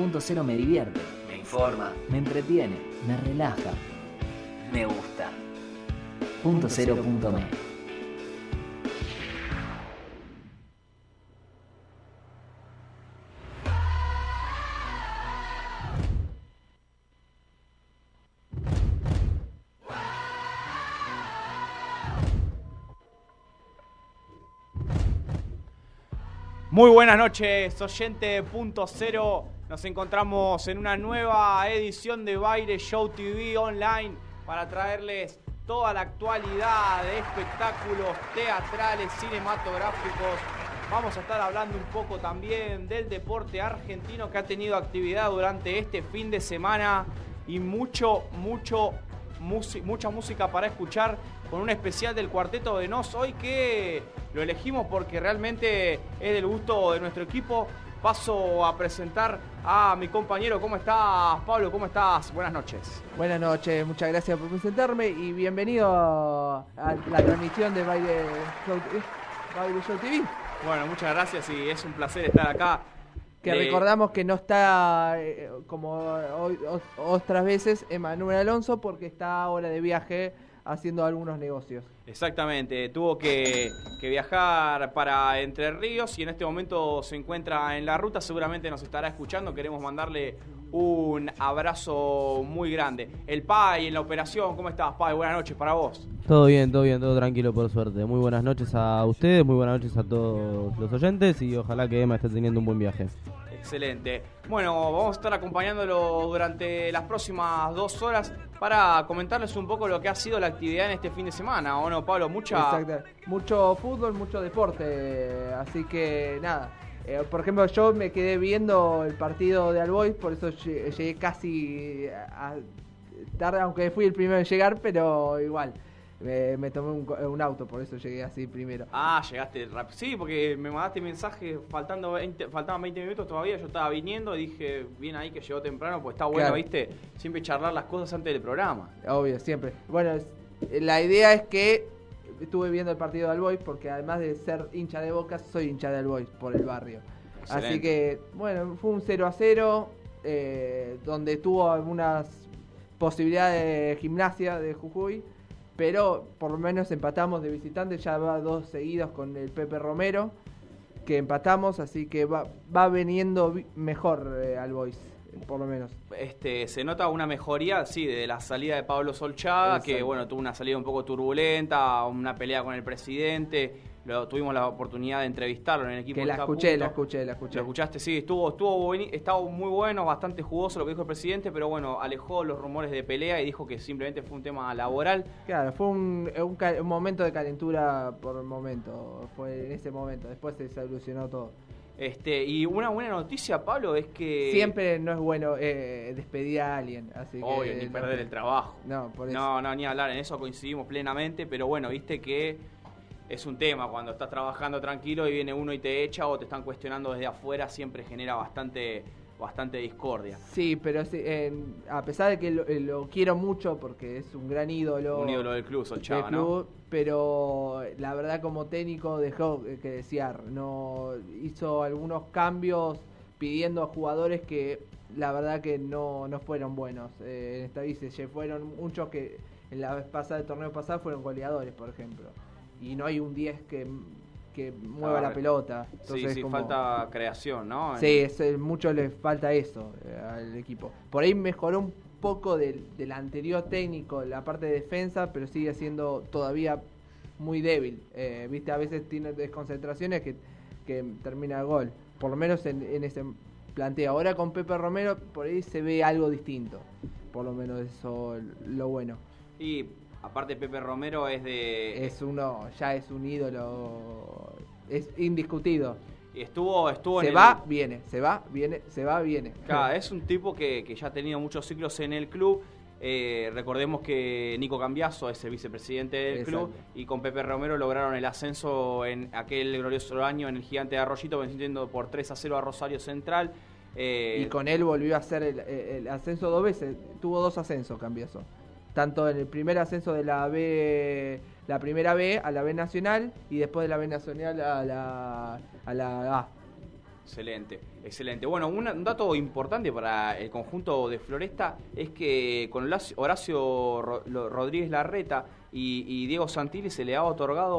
Punto Cero me divierte, me informa, me entretiene, me relaja, me gusta. Punto Cero punto me. Muy buenas noches, oyente Punto Cero. Nos encontramos en una nueva edición de Baile Show TV Online para traerles toda la actualidad de espectáculos teatrales, cinematográficos. Vamos a estar hablando un poco también del deporte argentino que ha tenido actividad durante este fin de semana y mucha música para escuchar con un especial del Cuarteto de Nos hoy que lo elegimos porque realmente es del gusto de nuestro equipo. Paso a presentar a mi compañero. ¿Cómo estás, Pablo? ¿Cómo estás? Buenas noches. Buenas noches, muchas gracias por presentarme y bienvenido a la transmisión de Baile Show TV. Bueno, muchas gracias y es un placer estar acá. Que recordamos que no está, como otras veces, Emanuel Alonso porque está ahora de viaje haciendo algunos negocios. Exactamente, tuvo que viajar para Entre Ríos y en este momento se encuentra en la ruta, seguramente nos estará escuchando, queremos mandarle un abrazo muy grande. El Pai en la operación, ¿cómo estás, Pai? Buenas noches para vos. Todo bien, todo tranquilo por suerte. Muy buenas noches a ustedes, muy buenas noches a todos los oyentes y ojalá que Emma esté teniendo un buen viaje. Excelente. Bueno, vamos a estar acompañándolo durante las próximas 2 horas para comentarles un poco lo que ha sido la actividad en este fin de semana, ¿o no, Pablo? Exacto. Mucho fútbol, mucho deporte, así que nada. Por ejemplo, yo me quedé viendo el partido de All Boys, por eso llegué casi tarde, aunque fui el primero en llegar, pero igual. Me tomé un auto, por eso llegué así primero. Ah, llegaste rápido. Sí, porque me mandaste mensaje faltaban 20 minutos todavía, yo estaba viniendo y dije, bien ahí que llegó temprano, pues está bueno, claro. ¿Viste? Siempre charlar las cosas antes del programa. Obvio, siempre. Bueno, la idea es que estuve viendo el partido de All Boys, porque además de ser hincha de Boca, soy hincha de All Boys por el barrio. Excelente. Así que, bueno, fue un 0-0, donde tuvo algunas posibilidades de Gimnasia de Jujuy, pero por lo menos empatamos de visitante, ya va 2 seguidos con el Pepe Romero, que empatamos, así que va veniendo mejor All Boys, por lo menos. Se nota una mejoría, sí, de la salida de Pablo Solchaga, que bueno, tuvo una salida un poco turbulenta, una pelea con el presidente. Tuvimos la oportunidad de entrevistarlo en el equipo. Que la escuché. ¿Lo escuchaste? Sí, estaba muy bueno, bastante jugoso lo que dijo el presidente, pero bueno, alejó los rumores de pelea y dijo que simplemente fue un tema laboral. Claro, fue un momento de calentura por el momento, fue en ese momento, después se solucionó todo. Y una buena noticia, Pablo, es que siempre no es bueno despedir a alguien, así obvio, ni perder el trabajo. No, por eso. No, ni hablar, en eso coincidimos plenamente, pero bueno, viste que es un tema, cuando estás trabajando tranquilo y viene uno y te echa o te están cuestionando desde afuera, siempre genera bastante discordia. Sí, pero a pesar de que lo quiero mucho porque es un gran ídolo. Un ídolo del club, Solchaga, ¿no? Pero la verdad como técnico dejó que desear. No hizo algunos cambios pidiendo a jugadores que la verdad que no fueron buenos. En esta vez se fueron muchos que en la vez pasada, el torneo pasado, fueron goleadores, por ejemplo. Y no hay un 10 que mueva la pelota. Entonces, sí, falta creación, ¿no? Sí, mucho le falta eso al equipo. Por ahí mejoró un poco del anterior técnico la parte de defensa, pero sigue siendo todavía muy débil. Viste, a veces tiene desconcentraciones que termina el gol. Por lo menos en ese planteo. Ahora con Pepe Romero por ahí se ve algo distinto. Por lo menos eso lo bueno. Y aparte Pepe Romero ya es un ídolo, es indiscutido. Y estuvo viene. Claro, es un tipo que ya ha tenido muchos ciclos en el club. Recordemos que Nico Cambiaso es el vicepresidente del club y con Pepe Romero lograron el ascenso en aquel glorioso año en el Gigante de Arroyito, venciendo por 3-0 a Rosario Central. Y con él volvió a hacer el ascenso 2 veces, tuvo 2 ascensos Cambiaso. Tanto en el primer ascenso de la primera B a la B Nacional y después de la B Nacional a la A. Excelente, excelente. Bueno, un dato importante para el conjunto de Floresta es que con Horacio Rodríguez Larreta y Diego Santilli se le ha otorgado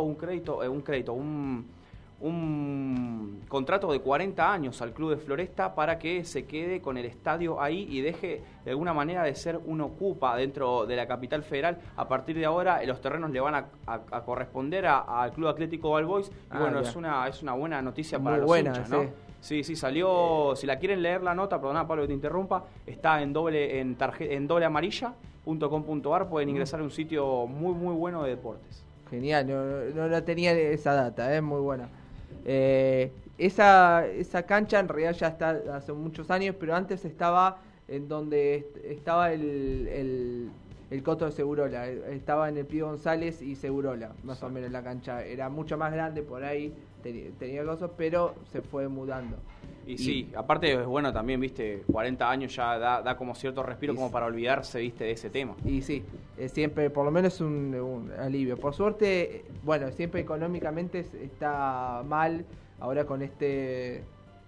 un contrato de 40 años al club de Floresta para que se quede con el estadio ahí y deje de alguna manera de ser un ocupa dentro de la capital federal. A partir de ahora los terrenos le van a corresponder al Club Atlético All Boys y bueno, ya. es una buena noticia para los hinchas, ¿no? Sí, salió, si la quieren leer la nota, perdona Pablo que te interrumpa, está en dobleamarilla.com.ar, pueden ingresar a un sitio muy muy bueno de deportes. Genial, no tenía esa data, muy buena. Esa cancha en realidad ya está hace muchos años, pero antes estaba en donde estaba el Coto de Segurola, estaba en el Pío González y Segurola, más o menos la cancha, era mucho más grande por ahí, tenía cosas, pero se fue mudando. Y sí, aparte es bueno también, viste, 40 años ya da como cierto respiro como para olvidarse, viste, de ese tema. Y sí, siempre, por lo menos un alivio. Por suerte, bueno, siempre económicamente está mal, ahora con este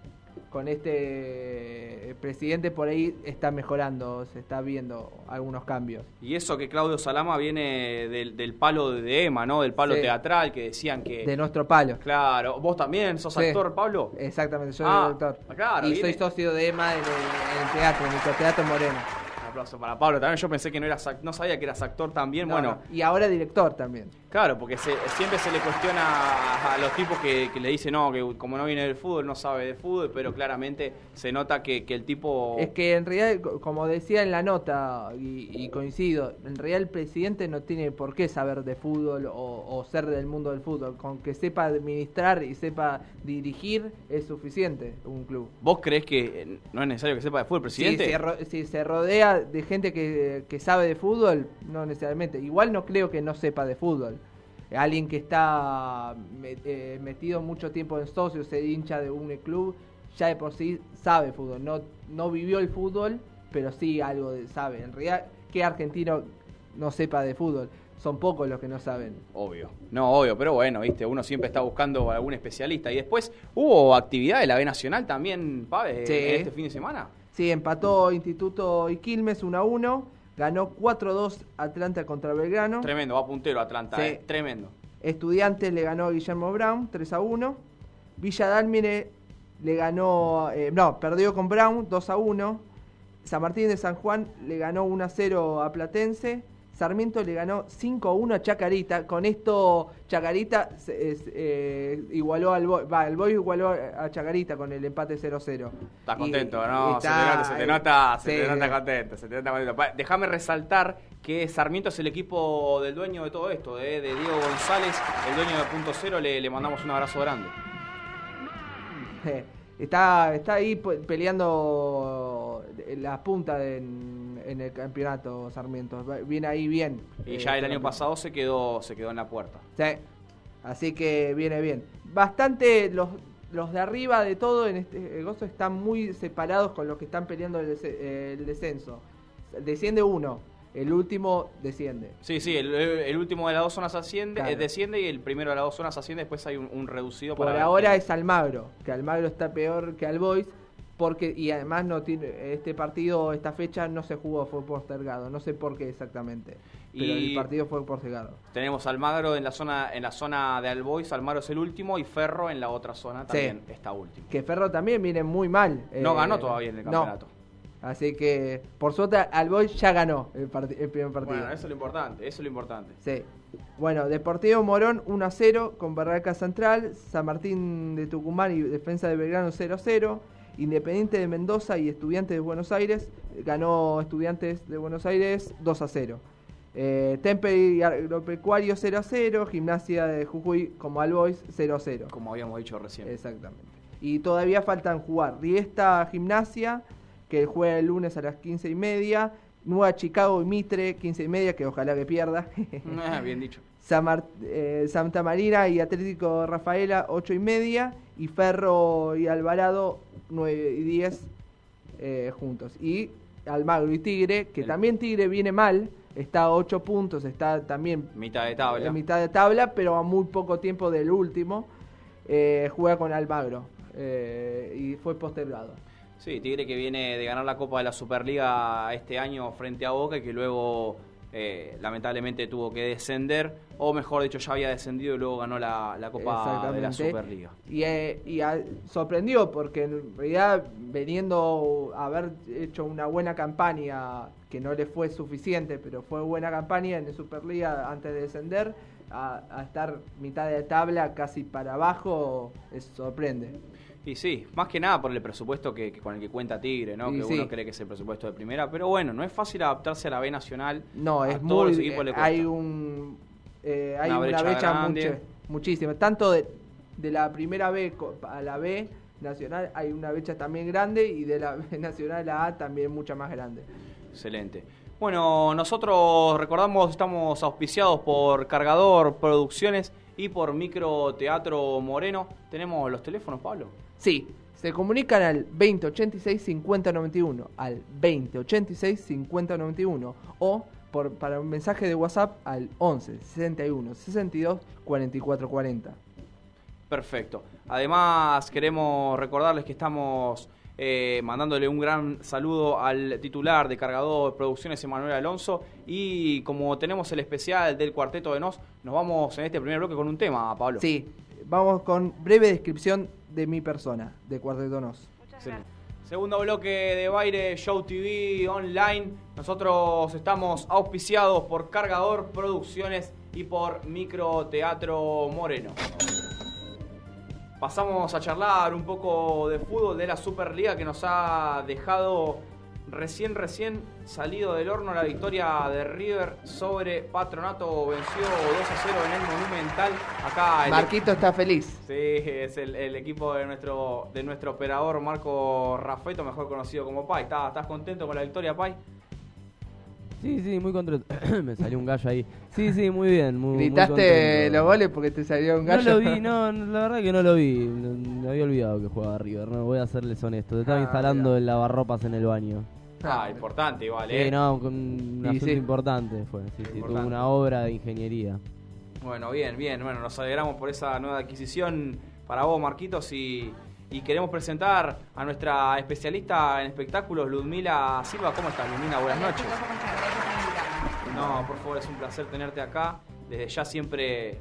presidente por ahí está mejorando, se está viendo algunos cambios. Y eso que Claudio Salama viene del palo de EMA, ¿no? Del palo teatral, que decían que... De nuestro palo. Claro. ¿Vos también sos actor, Pablo? Exactamente, yo soy actor. Claro. Y soy socio de EMA en el teatro, en el Microteatro Moreno. Un aplauso para Pablo. También yo pensé que no sabía que eras actor también. Bueno. Y ahora director también. Claro, porque siempre se le cuestiona a los tipos que le dicen no, que como no viene del fútbol, no sabe de fútbol, pero claramente se nota que el tipo... Es que en realidad, como decía en la nota, y coincido, en realidad el presidente no tiene por qué saber de fútbol o ser del mundo del fútbol. Con que sepa administrar y sepa dirigir es suficiente un club. ¿Vos creés que no es necesario que sepa de fútbol, presidente? Si se rodea de gente que sabe de fútbol, no necesariamente. Igual no creo que no sepa de fútbol. Alguien que está metido mucho tiempo en socios, se hincha de un club, ya de por sí sabe fútbol. No vivió el fútbol, pero sí algo sabe. En realidad, ¿qué argentino no sepa de fútbol? Son pocos los que no saben. Obvio, pero bueno, viste, uno siempre está buscando algún especialista. Y después, ¿hubo actividad de la B Nacional también, Pave, este fin de semana? Sí, empató Instituto y Quilmes 1-1. Ganó 4-2 Atlanta contra Belgrano. Tremendo, va puntero Atlanta, tremendo. Estudiantes le ganó a Guillermo Brown 3-1. Villa Dálmine le ganó, perdió con Brown 2-1. San Martín de San Juan le ganó 1-0 a Platense. Sarmiento le ganó 5-1 a Chacarita. Con esto Chacarita igualó al Boy. El Boy igualó a Chacarita con el empate 0-0. Estás contento, ¿no? Se te nota contento. Déjame resaltar que Sarmiento es el equipo del dueño de todo esto, de Diego González, el dueño de Punto Cero. Le mandamos un abrazo grande. Está ahí peleando la punta en el campeonato Sarmiento. Viene ahí bien. Y ya el año pasado se quedó en la puerta. Sí, así que viene bien. Bastante los de arriba de todo en este gozo están muy separados con los que están peleando el descenso. Desciende uno. El último desciende. Sí, el último de las dos zonas desciende y el primero de las dos zonas asciende. Después hay un reducido. Por ahora es Almagro, que Almagro está peor que Albois, y además no tiene este partido, esta fecha no se jugó, fue postergado. No sé por qué exactamente, pero el partido fue postergado. Tenemos Almagro en la zona de Albois, Almagro es el último y Ferro en la otra zona también está último. Que Ferro también viene muy mal. No ganó todavía en el campeonato. No. Así que, por suerte, Albois ya ganó el primer partido. Bueno, eso es lo importante. Sí. Bueno, Deportivo Morón 1-0 con Barraca Central, San Martín de Tucumán y Defensa de Belgrano 0-0, Independiente de Mendoza y Estudiantes de Buenos Aires, ganó Estudiantes de Buenos Aires 2-0. Tempe y Agropecuario 0-0, Gimnasia de Jujuy como Albois 0-0. Como habíamos dicho recién. Exactamente. Y todavía faltan jugar Riesta Gimnasia, que juega el lunes a las 15:30, Nueva Chicago y Mitre 15:30, que ojalá que pierda. Bien dicho. Santa Marina y Atlético Rafaela 8:30, y Ferro y Alvarado 9:10 juntos. Y Almagro y Tigre, que también Tigre viene mal, está a 8 puntos, está también mitad de tabla, pero a muy poco tiempo del último, juega con Almagro. y fue postergado. Sí, Tigre que viene de ganar la Copa de la Superliga este año frente a Boca y que luego lamentablemente tuvo que descender, o mejor dicho ya había descendido y luego ganó la Copa de la Superliga. Y sorprendió porque en realidad veniendo a haber hecho una buena campaña, que no le fue suficiente, pero fue buena campaña en la Superliga antes de descender, a estar mitad de tabla casi para abajo, sorprende. Y sí, más que nada por el presupuesto que con el que cuenta Tigre, ¿no? Y que sí. Uno cree que es el presupuesto de primera, pero bueno, no es fácil adaptarse a la B Nacional. No, a es todos los muy... equipos le cuesta. Hay una brecha muchísima. Tanto de la primera B a la B Nacional hay una brecha también grande, y de la B Nacional a la A también mucha más grande. Excelente. Bueno, nosotros recordamos, estamos auspiciados por Cargador Producciones y por Microteatro Moreno. ¿Tenemos los teléfonos, Pablo? Sí, se comunican al 2086-5091, al 2086-5091, o para un mensaje de WhatsApp al 11 61 62 44 40. Perfecto. Además, queremos recordarles que estamos mandándole un gran saludo al titular de Cargador Producciones, Emanuel Alonso, y como tenemos el especial del Cuarteto de Nos vamos en este primer bloque con un tema, Pablo. Sí, vamos con breve descripción de mi persona, de Cuarteto Nos. Sí. Segundo bloque de Baile Show TV Online. Nosotros estamos auspiciados por Cargador Producciones y por Microteatro Moreno. Pasamos a charlar un poco de fútbol, de la Superliga, que nos ha dejado recién salido del horno la victoria de River sobre Patronato. Venció 2-0 en el Monumental. Acá Marquito está feliz. Sí, es el equipo de nuestro operador Marco Raffeto, mejor conocido como Pai. ¿Estás contento con la victoria, Pai? Sí, muy contento. Me salió un gallo ahí. Sí, muy bien. ¿Gritaste los goles porque te salió un gallo? No lo vi, la verdad que no lo vi. Me había olvidado que jugaba River, no voy a serles honesto. Te estaba instalando el lavarropas en el baño. Importante igual, Sí, no, un asunto importante fue. Sí, tuvo una obra de ingeniería. Bueno, bien. Bueno, nos alegramos por esa nueva adquisición para vos, Marquitos, y queremos presentar a nuestra especialista en espectáculos, Ludmila Silva. ¿Cómo estás, Ludmila? Buenas noches. No, por favor, es un placer tenerte acá. Desde ya siempre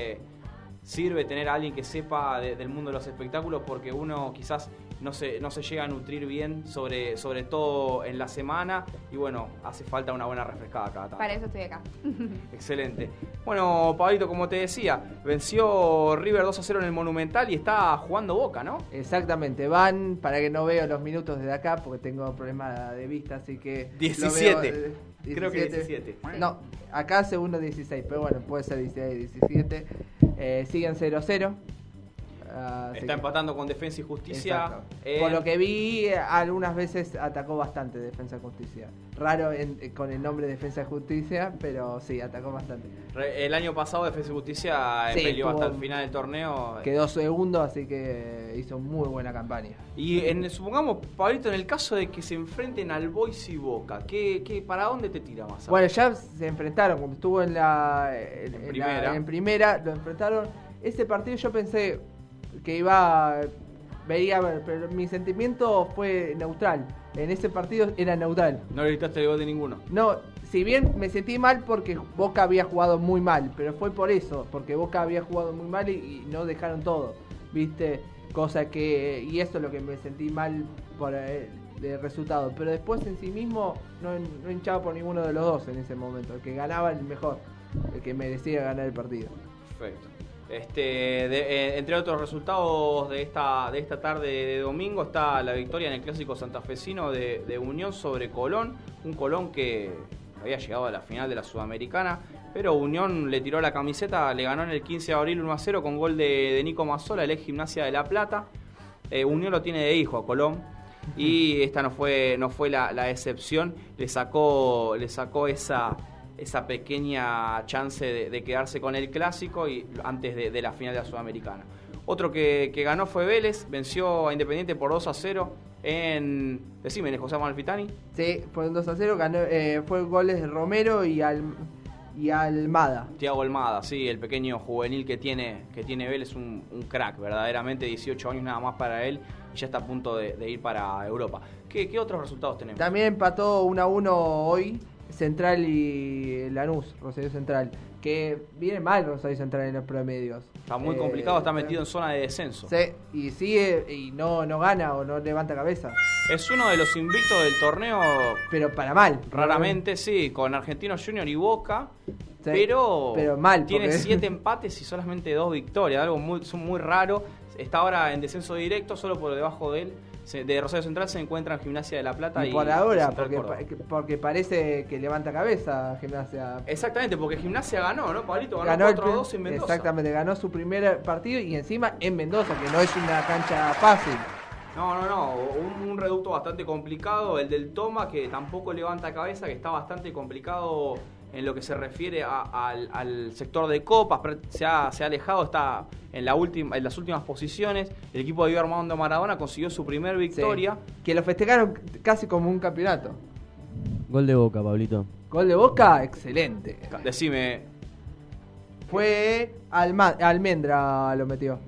sirve tener a alguien que sepa del mundo de los espectáculos, porque uno quizás no se llega a nutrir bien, sobre todo en la semana, y bueno, hace falta una buena refrescada cada tanto. Para eso estoy acá. Excelente. Bueno, Pablito, como te decía, venció River 2-0 en el Monumental y está jugando Boca, ¿no? Exactamente, van, para que no veo los minutos desde acá, porque tengo problemas de vista, así que... 17. Creo que 17. No, acá segundo 16, pero bueno, puede ser 16, 17. Siguen 0-0. Está empatando con Defensa y Justicia. Por lo que vi, algunas veces atacó bastante Defensa y Justicia. Raro con el nombre Defensa y Justicia, pero sí, atacó bastante. El año pasado Defensa y Justicia peleó hasta el final del torneo. Quedó segundo, así que hizo muy buena campaña. Y supongamos, Pablito, en el caso de que se enfrenten al Boys y Boca, ¿para dónde te tira más? Bueno, ya se enfrentaron, cuando estuvo en primera, lo enfrentaron. Ese partido yo pensé que pero mi sentimiento fue neutral. En ese partido era neutral. No le gritaste el gol de ninguno. No, si bien me sentí mal porque Boca había jugado muy mal, pero fue por eso, porque Boca había jugado muy mal y no dejaron todo, ¿viste? Y eso es lo que me sentí mal por el resultado. Pero después en sí mismo no hinchaba por ninguno de los dos en ese momento. El que ganaba el mejor, el que merecía ganar el partido. Perfecto. Entre otros resultados de esta tarde de domingo está la victoria en el clásico santafesino de Unión sobre Colón, un Colón que había llegado a la final de la Sudamericana, pero Unión le tiró la camiseta, le ganó en el 15 de abril 1-0 con gol de Nico Mazzola, el ex Gimnasia de La Plata. Unión lo tiene de hijo a Colón y esta no fue la excepción, le sacó esa pequeña chance de quedarse con el clásico y antes de la final de la Sudamericana. Otro que ganó fue Vélez, venció a Independiente por 2-0 Decime, José Amalfitani. Sí, fue un 2-0, ganó, fue goles de Romero y y Almada. Thiago Almada, sí, el pequeño juvenil que tiene Vélez, un crack, verdaderamente, 18 años nada más para él, y ya está a punto de ir para Europa. ¿Qué otros resultados tenemos? También empató 1-1 hoy Central y Lanús, Rosario Central, que viene mal Rosario Central en los promedios. Está muy complicado, está metido en zona de descenso. Sí, y sigue y no gana o no levanta cabeza. Es uno de los invictos del torneo. Pero para mal. Raramente, sí, con Argentinos Junior y Boca. Sí, pero mal. Tiene 7 empates y solamente 2 victorias, algo muy raro. Está ahora en descenso directo, solo por debajo de él. De Rosario Central se encuentra en Gimnasia de La Plata y por ahora, y porque parece que levanta cabeza Gimnasia. Exactamente, porque Gimnasia ganó, ¿no, Pablito? Ganó 4-2 en Mendoza. Exactamente, ganó su primer partido y encima en Mendoza, que no es una cancha fácil. No, un reducto bastante complicado, el del Toma, que tampoco levanta cabeza, que está bastante complicado en lo que se refiere al sector de copas, se ha alejado, está en las últimas posiciones. El equipo de Diego Armando Maradona consiguió su primer victoria. Sí, que lo festejaron casi como un campeonato. Gol de Boca, Pablito. Gol de Boca, excelente. Decime. Fue Almendra lo metió.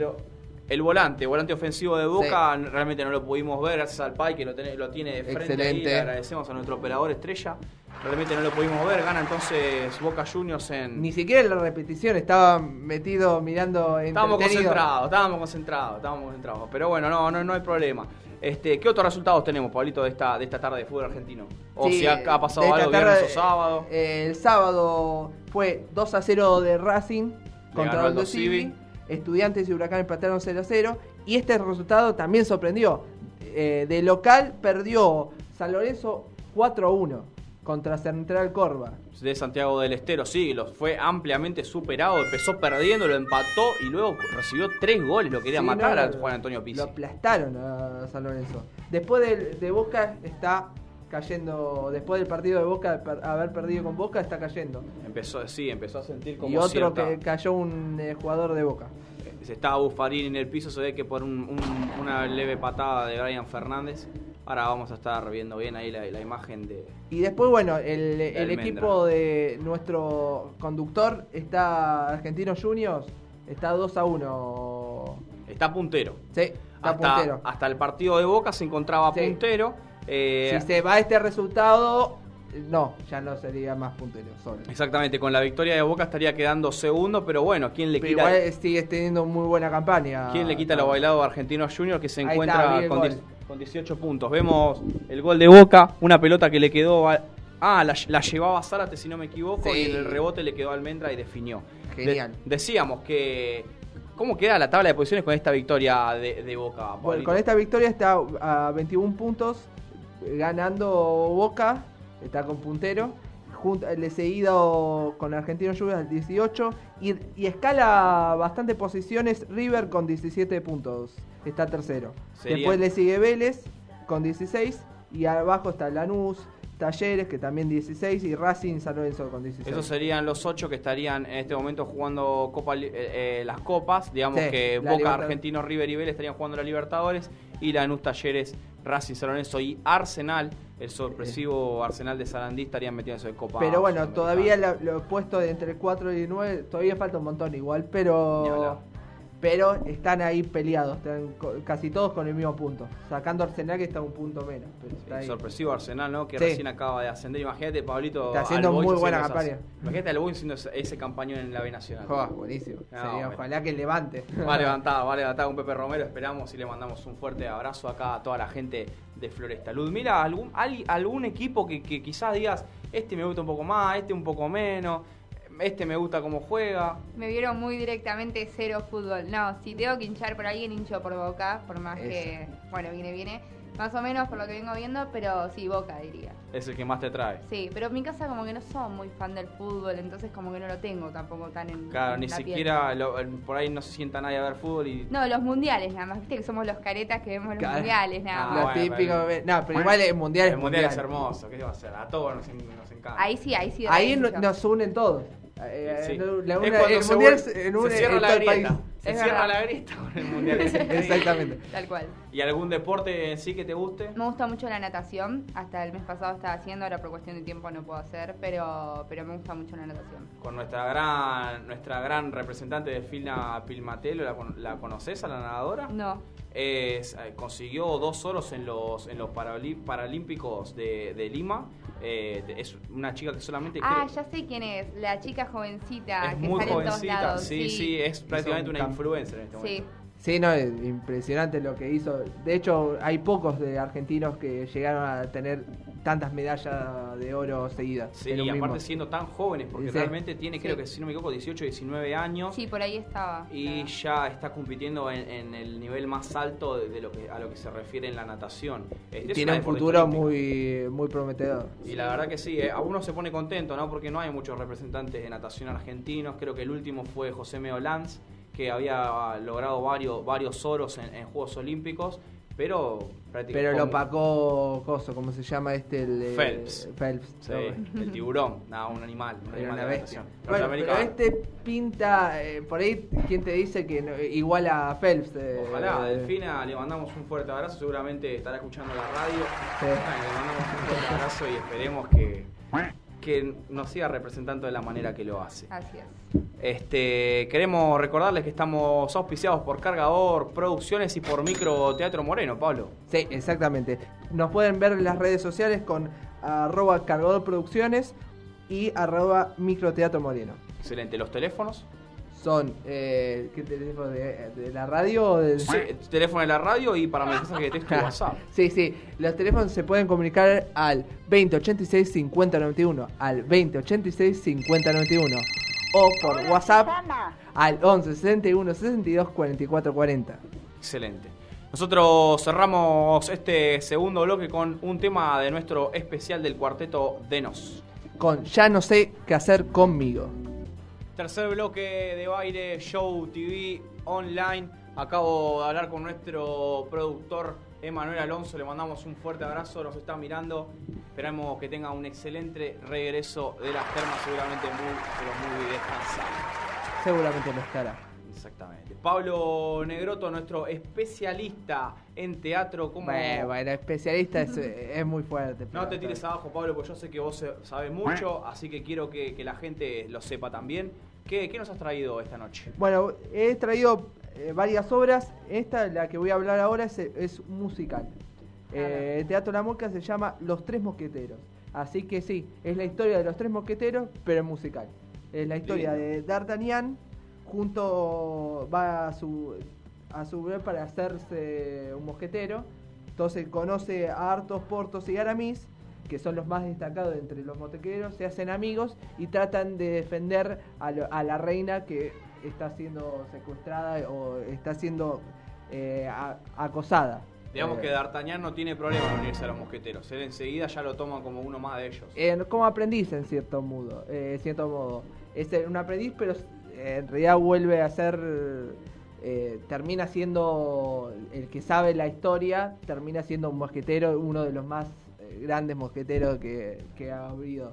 El volante ofensivo de Boca, sí. Realmente no lo pudimos ver, gracias al Pai que lo tiene de frente. Excelente. Ahí. Le agradecemos a nuestro operador estrella. Realmente no lo pudimos ver, gana entonces Boca Juniors en... Ni siquiera en la repetición, estaba metido mirando Estábamos concentrados, pero bueno, no hay problema. ¿Qué otros resultados tenemos, Pablito, de esta tarde de fútbol argentino? O sí, si ha pasado algo viernes o sábado. El sábado fue 2-0 de Racing contra Aldo Civi. Estudiantes y Huracán empataron 0-0. Y este resultado también sorprendió. De local perdió San Lorenzo 4-1 contra Central Córdoba. De Santiago del Estero, sí, fue ampliamente superado. Empezó perdiendo, lo empató y luego recibió 3 goles. Lo quería matar a Juan Antonio Pizzi. Lo aplastaron a San Lorenzo. Después de Boca está cayendo. Después del partido de Boca, haber perdido con Boca, está cayendo. Empezó a sentir como y otro que cayó un jugador de Boca. Se estaba Buffarini en el piso, se ve que por una leve patada de Brian Fernández. Ahora vamos a estar viendo bien ahí la imagen de... Y después, bueno, el equipo de nuestro conductor está Argentinos Juniors, está 2-1. Está puntero. Sí, puntero. Hasta el partido de Boca se encontraba puntero. Si se va este resultado, no, ya no sería más puntero solo. Exactamente, con la victoria de Boca estaría quedando segundo, pero bueno, ¿quién le quita? Igual sigue teniendo muy buena campaña. ¿Quién le quita lo bailado a Argentinos Juniors, que se encuentra con 18 puntos? Vemos el gol de Boca, una pelota que le quedó... la llevaba Zárate, si no me equivoco, y en el rebote le quedó a Almendra y definió. Genial. Decíamos que... ¿Cómo queda la tabla de posiciones con esta victoria de Boca? Bueno, con esta victoria está a 21 puntos, ganando Boca, está con puntero. Le seguido con Argentinos Juniors al 18 y escala bastante posiciones River con 17 puntos, está tercero. Después le sigue Vélez con 16 y abajo está Lanús, Talleres, que también 16, y Racing San Lorenzo con 16. Esos serían los 8 que estarían en este momento jugando las copas. Digamos que Boca, Argentinos, River y Vélez estarían jugando la Libertadores, y Lanús, Talleres, Racing, San Lorenzo y Arsenal, el sorpresivo Arsenal de Sarandí, estarían metidos en Copa. Pero bueno, todavía los puestos de entre 4 y 9, todavía falta un montón igual, pero están ahí peleados, están casi todos con el mismo punto, sacando Arsenal, que está un punto menos. Pero está sorpresivo Arsenal, ¿no? Que recién acaba de ascender. Imagínate, Pablito, está haciendo muy buena campaña. Imagínate al Boy haciendo ese campañón en la B Nacional. Buenísimo. Ojalá que levante. Va a levantar con Pepe Romero, esperamos, y le mandamos un fuerte abrazo acá a toda la gente de Floresta. Ludmila, algún equipo que quizás digas, este me gusta un poco más, este un poco menos, este me gusta cómo juega? Me vieron muy directamente cero fútbol. No, si tengo que hinchar por alguien, hincho por Boca, por más que, bueno, viene. Más o menos por lo que vengo viendo, pero sí, Boca diría. Es el que más te trae. Sí, pero en mi casa como que no son muy fan del fútbol, entonces como que no lo tengo tampoco tan en Claro, en ni la siquiera por ahí no se sienta nadie a ver fútbol y... No, los mundiales nada más, viste que somos los caretas que vemos los mundiales nada más. Los típicos... No, pero igual el mundial es mundial. El mundial es hermoso, ¿qué va a hacer? A todos nos encanta. Ahí sí. Ahí nos unen todos. Sí. El Es cuando mundial se cierra la grieta. Se Es cierra verdad. la grieta con el mundial. Es increíble. Exactamente. Tal cual. ¿Y algún deporte en sí que te guste? Me gusta mucho la natación. Hasta el mes pasado estaba haciendo, ahora por cuestión de tiempo no puedo hacer, pero me gusta mucho la natación. Con nuestra gran representante de Filna Pilmatelo, ¿la conoces a la nadadora? No. Consiguió 2 oros en los Paralímpicos de Lima. Es una chica que solamente Ah, ya sé quién es. La chica jovencita es que muy sale en todos jovencita. lados. Sí, es prácticamente una Hizo un influencer en este Sí. momento. Sí, no, es impresionante lo que hizo. De hecho, hay pocos de argentinos que llegaron a tener tantas medallas de oro seguidas. Sí, en un y aparte mismo. siendo tan jóvenes, porque Sí. realmente tiene, Sí. creo que si no me equivoco, 18, 19 años. Sí, por ahí estaba. Y ya está compitiendo en el nivel más alto de lo que a lo que se refiere en la natación. Es Tiene una un deportista futuro olímpica. muy prometedor. Y la verdad que sí, a uno se pone contento, ¿no? Porque no hay muchos representantes de natación argentinos. Creo que el último fue José Meolanz, que había logrado varios oros en Juegos Olímpicos, pero prácticamente... Pero lo opacó Coso, ¿cómo se llama este? Phelps. Phelps. Sí, el tiburón, un animal Era una de bestia. natación. Bueno, pero Norteamericano. este pinta, por ahí, ¿quién te dice que igual a Phelps? Ojalá, Delfina, le mandamos un fuerte abrazo, seguramente estará escuchando la radio. Sí. Le mandamos un fuerte abrazo y esperemos que nos siga representando de la manera que lo hace. Así es. Queremos recordarles que estamos auspiciados por Cargador Producciones y por Micro Teatro Moreno, Pablo. Sí, exactamente. Nos pueden ver en las redes sociales con @cargadorproducciones y @microteatro moreno. Excelente. ¿Los teléfonos? Son, ¿qué teléfono? ¿De la radio o del...? Sí, teléfono de la radio y para mensajes de texto y WhatsApp. Sí, los teléfonos se pueden comunicar al 2086 5091, al 2086 5091 o por WhatsApp al 11 61 62 44 40. Excelente. Nosotros cerramos este segundo bloque con un tema de nuestro especial del cuarteto Denos. Con Ya no sé qué hacer conmigo. Tercer bloque de Baile Show TV Online. Acabo de hablar con nuestro productor Emanuel Alonso. Le mandamos un fuerte abrazo. Nos está mirando. Esperamos que tenga un excelente regreso de las termas. Seguramente muy descansado. Seguramente no estará. Exactamente. Pablo Negroto, nuestro especialista en teatro. ¿Cómo... Bueno, especialista es muy fuerte. No te tires abajo, Pablo, porque yo sé que vos sabés mucho, así que quiero que la gente lo sepa también. ¿Qué nos has traído esta noche? Bueno, he traído varias obras. Esta, la que voy a hablar ahora, es musical. El Teatro La Mosca se llama Los Tres Mosqueteros. Así que sí, es la historia de los Tres Mosqueteros, pero en musical. Es la historia de D'Artagnan, va a su vez para hacerse un mosquetero. Entonces conoce a Athos, Porthos y Aramis, que son los más destacados entre los mosqueteros, se hacen amigos y tratan de defender a la reina que está siendo secuestrada o está siendo acosada. Digamos que D'Artagnan no tiene problema en unirse a los mosqueteros. Él enseguida ya lo toma como uno más de ellos. Como aprendiz en cierto modo. Es un aprendiz, pero en realidad vuelve a ser... termina siendo el que sabe la historia, termina siendo un mosquetero, uno de los más grandes mosqueteros que ha habido.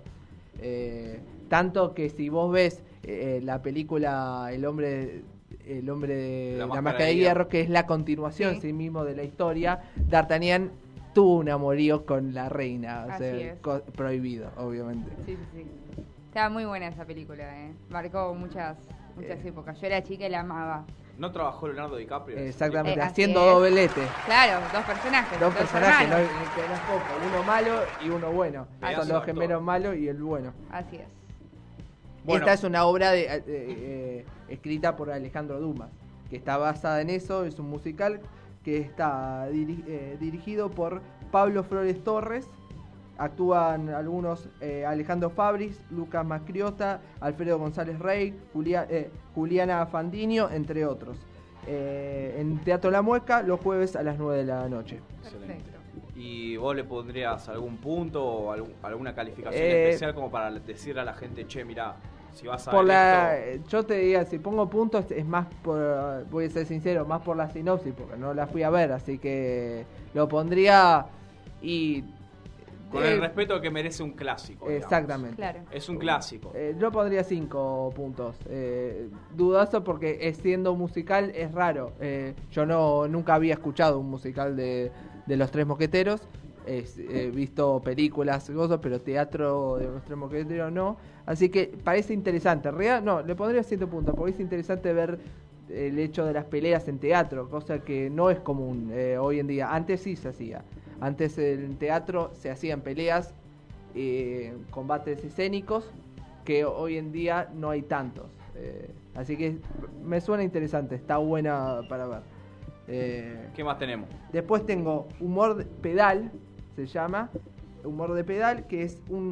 Tanto que si vos ves la película El hombre de la máscara de hierro, que es la continuación sí mismo de la historia, D'Artagnan tuvo un amorío con la reina, o sea, prohibido, obviamente. Sí. Estaba muy buena esa película, marcó muchas épocas. Yo era chica y la amaba. ¿No trabajó Leonardo DiCaprio? Exactamente, así haciendo es. doblete. Claro, dos personajes. Dos personajes, no, hermanos. que no es poco, uno malo y uno bueno. Pedazo Son de los actor. gemelos malos y el bueno. Así es. Bueno. Esta es una obra escrita por Alejandro Dumas, que está basada en eso, es un musical que está dirigido por Pablo Flores Torres. Actúan algunos Alejandro Fabris, Lucas Macriota, Alfredo González Rey, Juliana Fandinho, entre otros. En Teatro La Mueca, los jueves a las 9 de la noche. Excelente. Perfecto. ¿Y vos le pondrías algún punto o alguna calificación especial como para decirle a la gente, che, mirá, si vas a ver esto... Yo te diría, si pongo puntos es más por, voy a ser sincero, más por la sinopsis, porque no la fui a ver, así que lo pondría y Con el respeto que merece un clásico. Exactamente. Claro. Es un clásico. Yo pondría 5 puntos. Dudoso porque siendo musical es raro. Yo nunca había escuchado un musical de Los Tres Mosqueteros. He visto películas y cosas, pero teatro de Los Tres Mosqueteros no. Así que parece interesante. En realidad, no, le pondría 7 puntos porque es interesante ver el hecho de las peleas en teatro, cosa que no es común hoy en día. Antes sí se hacía. Antes en teatro se hacían peleas, combates escénicos, que hoy en día no hay tantos. Así que me suena interesante, está buena para ver. ¿Qué más tenemos? Después tengo Humor Pedal, se llama Humor de Pedal, que es un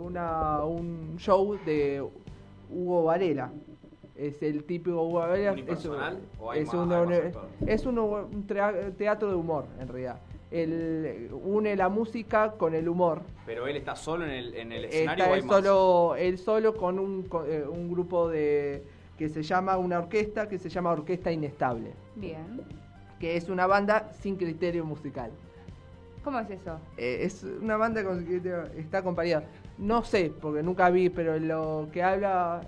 show de Hugo Varela. Es el típico Hugo Varela. ¿Unipersonal o hay es un teatro de humor, en realidad. Él une la música con el humor. ¿Pero él está solo en el escenario o hay él solo con un grupo que se llama una orquesta, que se llama Orquesta Inestable. Bien. Que es una banda sin criterio musical. ¿Cómo es eso? Es una banda con criterio, está acompañada. No sé, porque nunca vi, pero lo que habla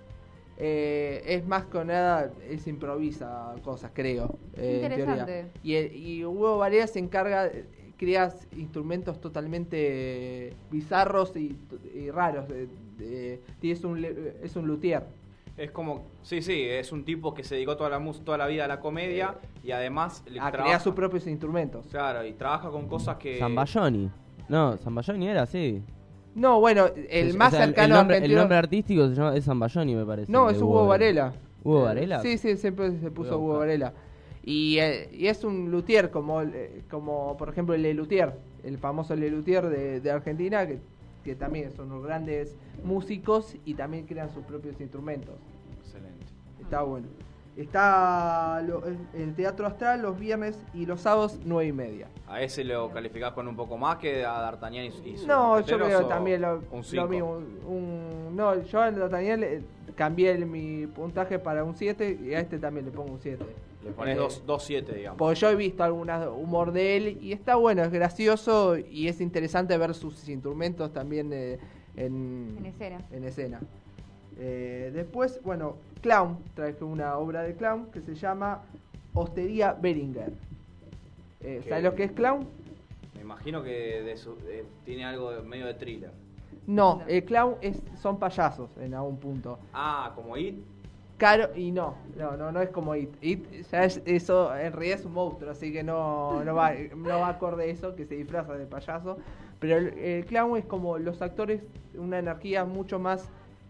es más que nada, improvisa cosas, creo. Interesante. Y Hugo Varela se encarga, crea instrumentos totalmente bizarros y raros. Es un luthier. Es como, sí, es un tipo que se dedicó toda la vida a la comedia y además crear sus propios instrumentos. Claro, y trabaja con cosas que... Zamballoni. No, Zamballoni era así. No, bueno, más cercano el nombre artístico es Zamballoni, me parece. No, es Hugo Varela. ¿Hugo Varela? Sí, siempre se puso Hugo Varela. Y es un luthier, como por ejemplo el Lelutier, el famoso Lelutier de Argentina, que también son unos grandes músicos y también crean sus propios instrumentos. Excelente. Está bueno. Está el Teatro Astral los viernes y los sábados 9:30. ¿A ese lo calificás con un poco más que a D'Artagnan y sus No, yo creo también un lo mismo. No, yo a D'Artagnan cambié mi puntaje para un 7 y a este también le pongo un 7. Le pones 2-7, digamos. Porque yo he visto algunas humor de él y está bueno, es gracioso y es interesante ver sus instrumentos también en escena. Después, bueno, Clown, traje una obra de Clown que se llama Hostería Beringer. ¿Sabes lo que es Clown? Me imagino que tiene algo medio de thriller. No, el Clown son payasos en algún punto. Ah, como It. Claro, y no es como It. It ya eso en realidad es un monstruo, así que no va acorde a eso, que se disfraza de payaso. Pero el Clown es como los actores, una energía mucho más...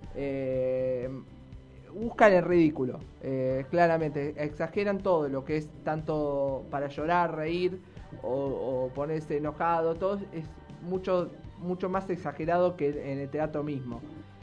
buscan el ridículo, claramente, exageran todo lo que es tanto para llorar, reír o ponerse enojado, todo es mucho más exagerado que en el teatro mismo.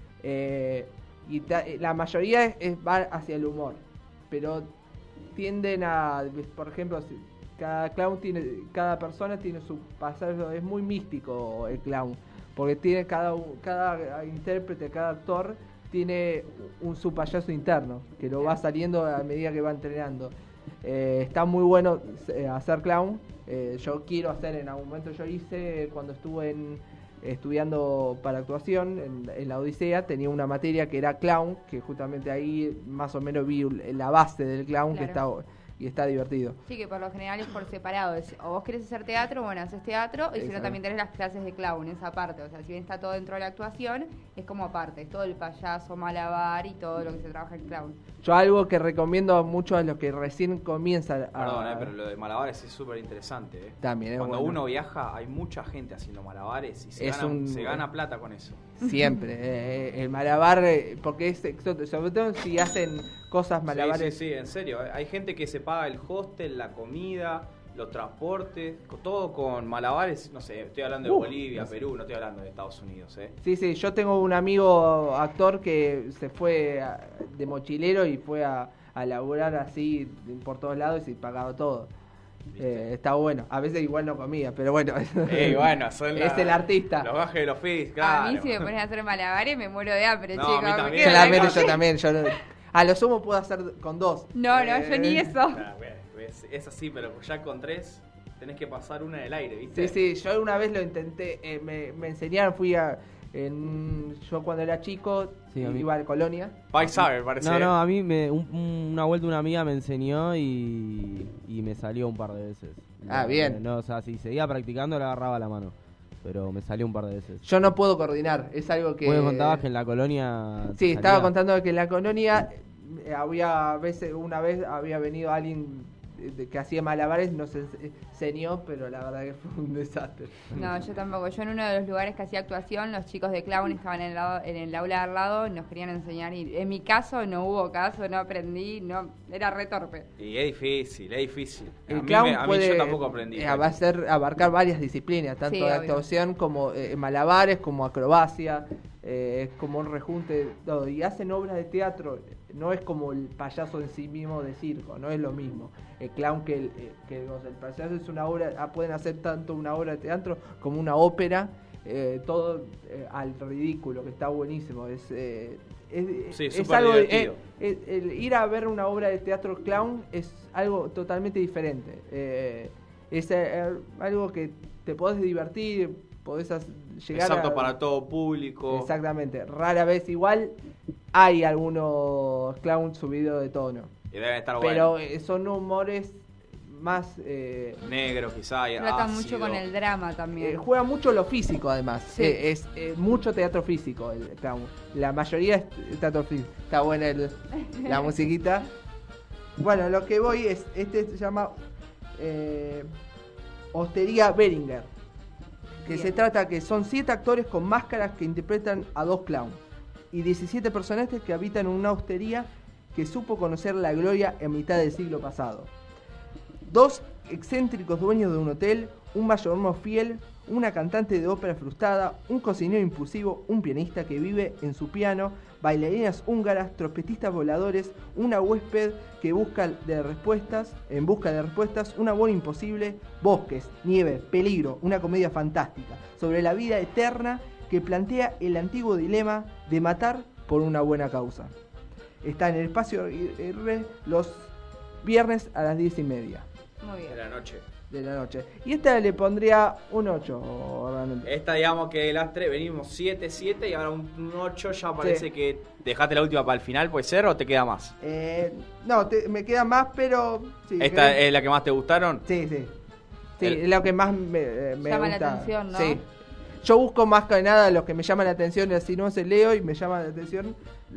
La mayoría va hacia el humor, pero tienden a, por ejemplo, cada persona tiene su pasaje, es muy místico el clown, porque tiene cada intérprete, cada actor tiene su payaso interno, que lo va saliendo a medida que va entrenando. Está muy bueno hacer clown. Yo quiero hacer, en algún momento yo hice, cuando estuve estudiando para actuación en la Odisea, tenía una materia que era clown, que justamente ahí más o menos vi la base del clown, claro. Y está divertido. Sí, que por lo general es por separado. O vos querés hacer teatro, bueno, haces teatro, y si no también tenés las clases de clown, esa parte. O sea, si bien está todo dentro de la actuación, es como aparte, es todo el payaso, malabar y todo lo que se trabaja en clown. Yo algo que recomiendo mucho a los que recién comienzan Perdón, pero lo de malabares es súper interesante. También, cuando uno viaja, hay mucha gente haciendo malabares y se gana plata con eso. Siempre. El malabar, porque es exótico, sobre todo si hacen cosas malabares. Sí, en serio. Hay gente que se paga el hostel, la comida, los transportes, todo con malabares. No sé, estoy hablando de Bolivia, Perú, no estoy hablando de Estados Unidos. Sí, yo tengo un amigo actor que se fue de mochilero y fue a laburar así por todos lados y pagaba todo. Está bueno, a veces igual no comía, pero bueno, es el artista. Los gajes de los fees, claro. A mí si me pones a hacer malabares me muero de hambre, no, chicos. A mí también. Yo también. A lo sumo puedo hacer con 2. No, yo ni eso. Es así, pero ya con 3 tenés que pasar una en el aire, ¿viste? Sí, yo una vez lo intenté, me enseñaron, yo cuando era chico iba a Colonia. Paisager, parece. No, a mí una vuelta una amiga me enseñó y me salió un par de veces. Bien. No, o sea, si seguía practicando le agarraba la mano, pero me salió un par de veces. Yo no puedo coordinar, es algo que... ¿Vos me contabas que en la Colonia... Sí, estaba contando que en la Colonia una vez había venido alguien que hacía malabares, nos enseñó, pero la verdad que fue un desastre. No, yo tampoco. Yo en uno de los lugares que hacía actuación, los chicos de clown estaban en el aula de al lado, nos querían enseñar y en mi caso no hubo caso, no aprendí, era re torpe. Y es difícil. El clown puede yo tampoco aprendí. abarcar varias disciplinas, tanto de actuación como malabares, como acrobacia, como un rejunte de todo. Y hacen obras de teatro, no es como el payaso en sí mismo de circo, no es lo mismo. El clown que el payaso es una obra, pueden hacer tanto una obra de teatro como una ópera, todo al ridículo, que está buenísimo. Es algo divertido. El ir a ver una obra de teatro clown es algo totalmente diferente. Es algo que te podés divertir, podés llegar es apto para todo público. Exactamente. Rara vez igual hay algunos clowns subidos de tono. Y deben estar pero buenos. Son humores más... negro quizá. Trata mucho con el drama también. Juega mucho lo físico además. Sí. Es mucho teatro físico el clown. La mayoría es teatro físico. Está buena la musiquita. Bueno, lo que voy es... Este se llama Hostería Beringer. Que se trata que son 7 actores con máscaras que interpretan a 2 clowns. Y 17 personajes que habitan en una hostería que supo conocer la gloria en mitad del siglo pasado. 2 excéntricos dueños de un hotel, un mayordomo fiel, una cantante de ópera frustrada, un cocinero impulsivo, un pianista que vive en su piano, bailarinas húngaras, trompetistas voladores, una huésped que en busca de respuestas, una boda imposible, bosques, nieve, peligro, una comedia fantástica sobre la vida eterna que plantea el antiguo dilema de matar por una buena causa. Está en el Espacio R los viernes a las 10:30. Muy bien. De la noche. Y esta le pondría un 8. Realmente. Esta, digamos que las 3 venimos 7 y ahora un 8 ya parece que dejaste la última para el final, ¿puede ser o te queda más? No, me queda más, pero... Sí, ¿Esta es la que más te gustaron? Sí. Es lo que más me llama gusta. la atención, ¿no? Sí. Yo busco más que nada lo que me llama la atención, y si no se leo y me llama la atención,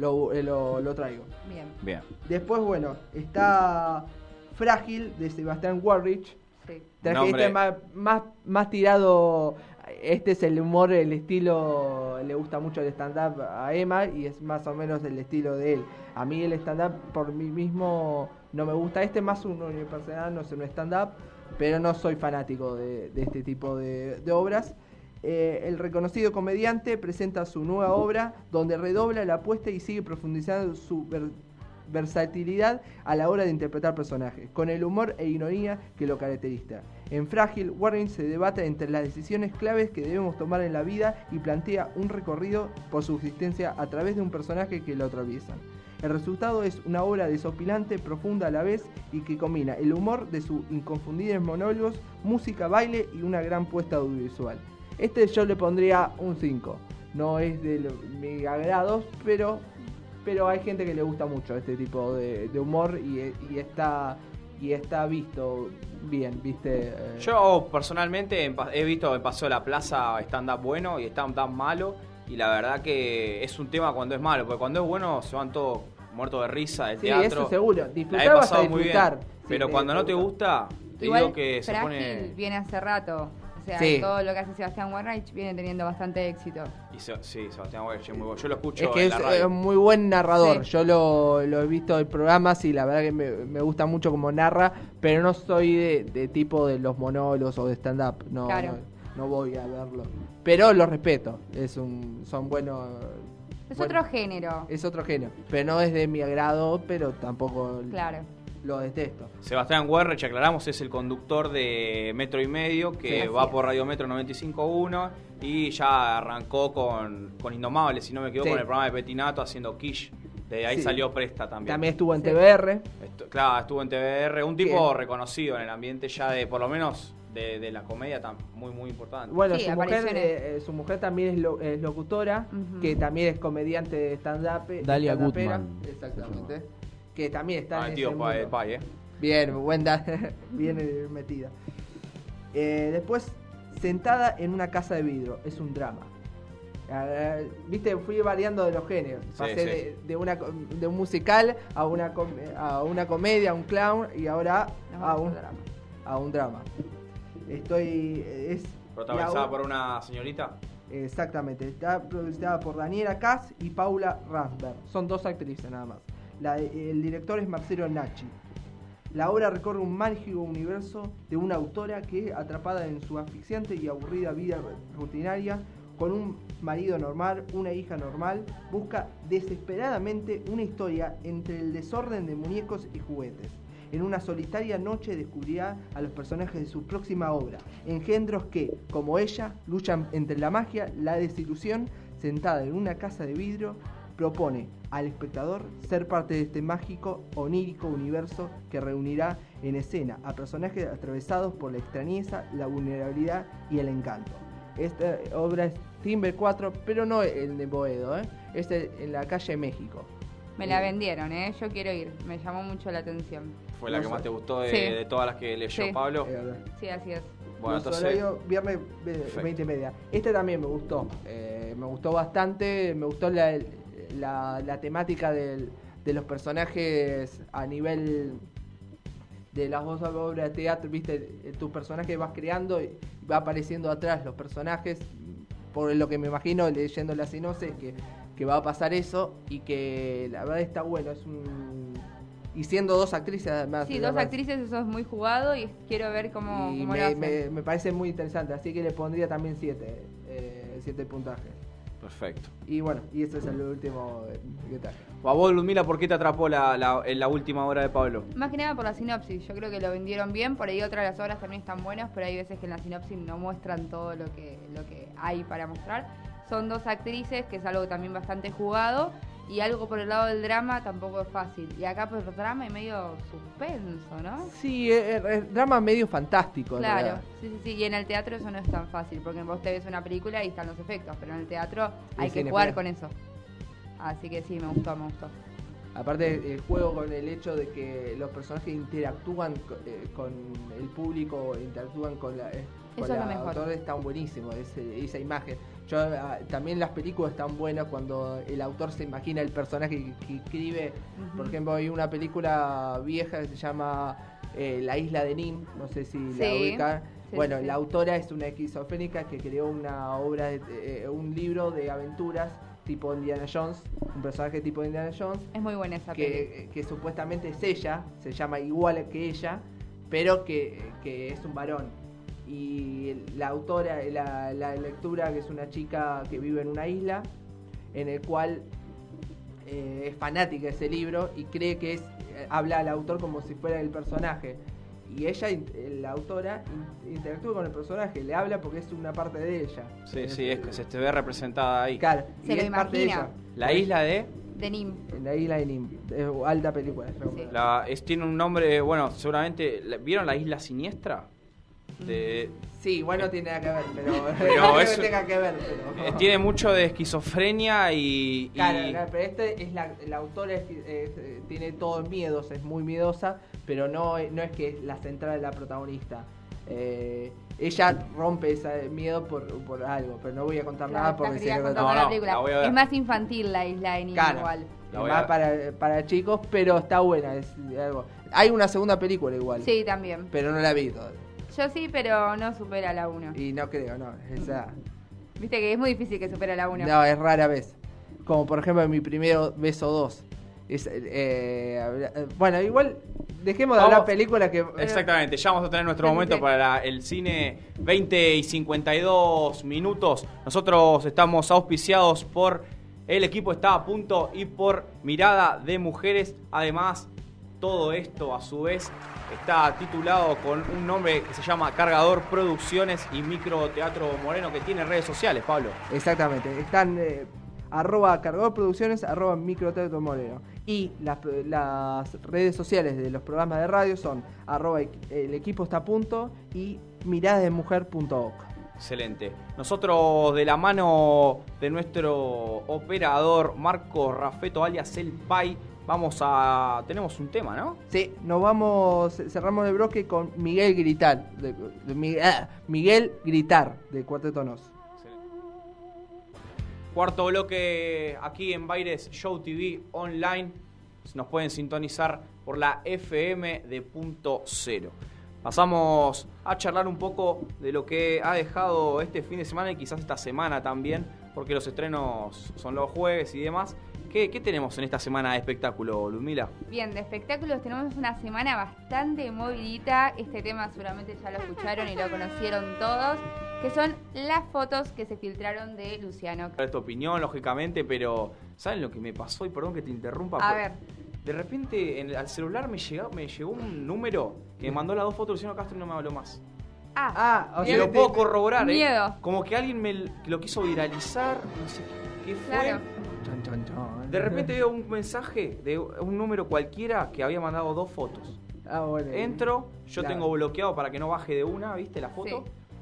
lo traigo. Bien. Después, bueno, está Frágil, de Sebastián Warrich. Sí. Traje este más tirado. Este es el humor, el estilo. Le gusta mucho el stand-up a Emma y es más o menos el estilo de él. A mí el stand-up por mí mismo no me gusta. Este más un unipersonal, no es un stand-up, pero no soy fanático de este tipo de obras. El reconocido comediante presenta su nueva obra donde redobla la apuesta y sigue profundizando su versatilidad a la hora de interpretar personajes, con el humor e ironía que lo caracteriza. En Frágil, Warren se debate entre las decisiones claves que debemos tomar en la vida y plantea un recorrido por su existencia a través de un personaje que lo atraviesan. El resultado es una obra desopilante, profunda a la vez y que combina el humor de sus inconfundibles monólogos, música, baile y una gran puesta audiovisual. Este yo le pondría un 5. No es de mi agrado, pero hay gente que le gusta mucho este tipo de humor y está visto bien, ¿viste? Yo personalmente he visto en Paseo de la Plaza stand-up bueno y stand-up malo, y la verdad que es un tema cuando es malo, porque cuando es bueno se van todos muertos de risa del teatro. Sí, eso seguro. Disfrutar la he vas a pasado muy disfrutar. bien, pero cuando no te gusta, te digo que se Frágil pone... viene hace rato. O sea, todo lo que hace Sebastián Warrich viene teniendo bastante éxito. Sí, Sebastián Warrich es muy bueno. Yo lo escucho que en la radio. Es muy buen narrador. Sí. Yo lo he visto en programas y la verdad que me gusta mucho como narra, pero no soy de tipo de los monólogos o de stand-up. Claro. No voy a verlo. Pero lo respeto. Son buenos. Es otro género. Es otro género. Pero no es de mi agrado, pero tampoco lo detesto. Sebastián Warrich, aclaramos, es el conductor de Metro y Medio, que va por Radio Metro 95.1 y ya arrancó con Indomables, si no me equivoco, con el programa de Petinato haciendo Quiche. De ahí salió Presta también. También estuvo en TBR. Estuvo en TBR. Un tipo reconocido en el ambiente ya de por lo menos de la comedia muy, muy importante. Bueno, Sí, su mujer también es locutora, que también es comediante de stand-up. Dalia stand-upera. Goodman. Exactamente. Que también está en tío, ese mundo. Pai, Bien, bien metida. Después, Sentada en una casa de vidrio. Es un drama. Viste, fui variando de los géneros. Pasé de un musical a una comedia, a un clown y ahora a un drama. Protagonizada por una señorita. Exactamente. Está protagonizada por Daniela Kass y Paula Ransberg. Son 2 actrices nada más. El director es Marcelo Nacci. La obra recorre un mágico universo de una autora que, atrapada en su asfixiante y aburrida vida rutinaria, con un marido normal, una hija normal, busca desesperadamente una historia entre el desorden de muñecos y juguetes. En una solitaria noche descubrirá a los personajes de su próxima obra, engendros que, como ella, luchan entre la magia, la desilusión. Sentada en una casa de vidrio, propone al espectador ser parte de este mágico, onírico universo que reunirá en escena a personajes atravesados por la extrañeza, la vulnerabilidad y el encanto. Esta obra es Timber 4, pero no el de Boedo, es en la calle México. Me la vendieron, yo quiero ir, me llamó mucho la atención. ¿Fue la que más te gustó de todas las que leyó Pablo? Sí, así es. Bueno, entonces... horario, viernes 20:30. Este también me gustó bastante, me gustó la temática de los personajes a nivel de las dos obras de teatro, viste, tu personaje vas creando y va apareciendo atrás los personajes, por lo que me imagino leyendo la sinopsis que va a pasar eso, y que la verdad está bueno, y siendo 2 actrices además. Sí, 2 actrices, eso es muy jugado y quiero ver cómo lo hacen. Me parece muy interesante, así que le pondría también 7 puntajes. Perfecto. Y bueno, y ese es el último que tal. A vos, Ludmila, ¿por qué te atrapó en la última obra de Pablo? Más que nada por la sinopsis, yo creo que lo vendieron bien, por ahí otras de las obras también están buenas, pero hay veces que en la sinopsis no muestran todo lo que hay para mostrar. Son 2 actrices, que es algo también bastante jugado, y algo por el lado del drama tampoco es fácil. Y acá por el drama es medio suspenso, ¿no? Sí, es drama medio fantástico. Claro, sí. Y en el teatro eso no es tan fácil, porque vos te ves una película y están los efectos, pero en el teatro hay que jugar con eso. Así que sí, me gustó. Aparte, el juego con el hecho de que los personajes interactúan con el público, interactúan con la autor, está buenísimo esa imagen. También las películas están buenas cuando el autor se imagina el personaje que escribe. Por ejemplo, hay una película vieja que se llama La Isla de Nim, no sé si la ubican. Bueno, la autora es una esquizofrénica que creó una obra, un libro de aventuras tipo Indiana Jones, un personaje tipo Indiana Jones. Es muy buena esa película. Que supuestamente es ella, se llama igual que ella, pero que es un varón. Y la autora, la lectura, que es una chica que vive en una isla, en el cual es fanática de ese libro y cree que habla al autor como si fuera el personaje. Y ella, la autora, interactúa con el personaje, le habla porque es una parte de ella. Sí, se te ve representada ahí. Claro, se lo imagina. Parte de ella. La isla de Nim. La isla de Nim. Es alta película. Sí. Tiene un nombre, bueno, seguramente... ¿Vieron La Isla Siniestra? Sí, igual no tiene nada que ver, pero no es, tenga que ver. Pero... Tiene mucho de esquizofrenia y... Claro, pero es la autora tiene todos miedos, es muy miedosa, pero no es que es la central de la protagonista. Ella rompe ese miedo por algo, pero no voy a contar nada porque si no, es más infantil La Isla de Nim, igual. Más para chicos, pero está buena. Hay una segunda película igual. Sí, también. Pero no la vi todavía. Yo sí, pero no supera la 1. Y no creo, no. Viste que es muy difícil que supera la 1. No, es rara vez. Como por ejemplo en mi primer beso 2. Bueno, igual dejemos de hablar películas que... Exactamente, ya vamos a tener nuestro momento para el cine 20:52 minutos. Nosotros estamos auspiciados por El Equipo Está a Punto y por Mirada de Mujeres. Además, todo esto a su vez está titulado con un nombre que se llama Cargador Producciones y Microteatro Moreno, que tiene redes sociales, Pablo. Exactamente, están @cargadorproducciones, @microteatro Moreno. Y las redes sociales de los programas de radio son @el equipo está a punto y miradasdemujer.org. Excelente. Nosotros, de la mano de nuestro operador Marcos Raffetto, alias El Pai, tenemos un tema, ¿no? Sí, cerramos el bloque con Miguel Gritar, Miguel Gritar, de Cuarteto Nos. Excelente. Cuarto bloque aquí en Baires Show TV Online. Nos pueden sintonizar por la FM de Punto Cero. Pasamos a charlar un poco de lo que ha dejado este fin de semana y quizás esta semana también, porque los estrenos son los jueves y demás. ¿Qué tenemos en esta semana de espectáculo, Ludmila? Bien, de espectáculos tenemos una semana bastante movidita. Este tema seguramente ya lo escucharon y lo conocieron todos, que son las fotos que se filtraron de Luciano. Es tu opinión, lógicamente, pero ¿saben lo que me pasó? Y perdón que te interrumpa. A ver. De repente al celular me llegó un número que me mandó las 2 fotos de Luciano Castro y no me habló más. O Y sea, lo puedo corroborar, Miedo. Como que alguien lo quiso viralizar, no sé qué fue. Claro. De repente veo un mensaje de un número cualquiera que había mandado 2 fotos. Bueno. Entro, yo Claro. tengo bloqueado para que no baje de una, ¿viste la foto?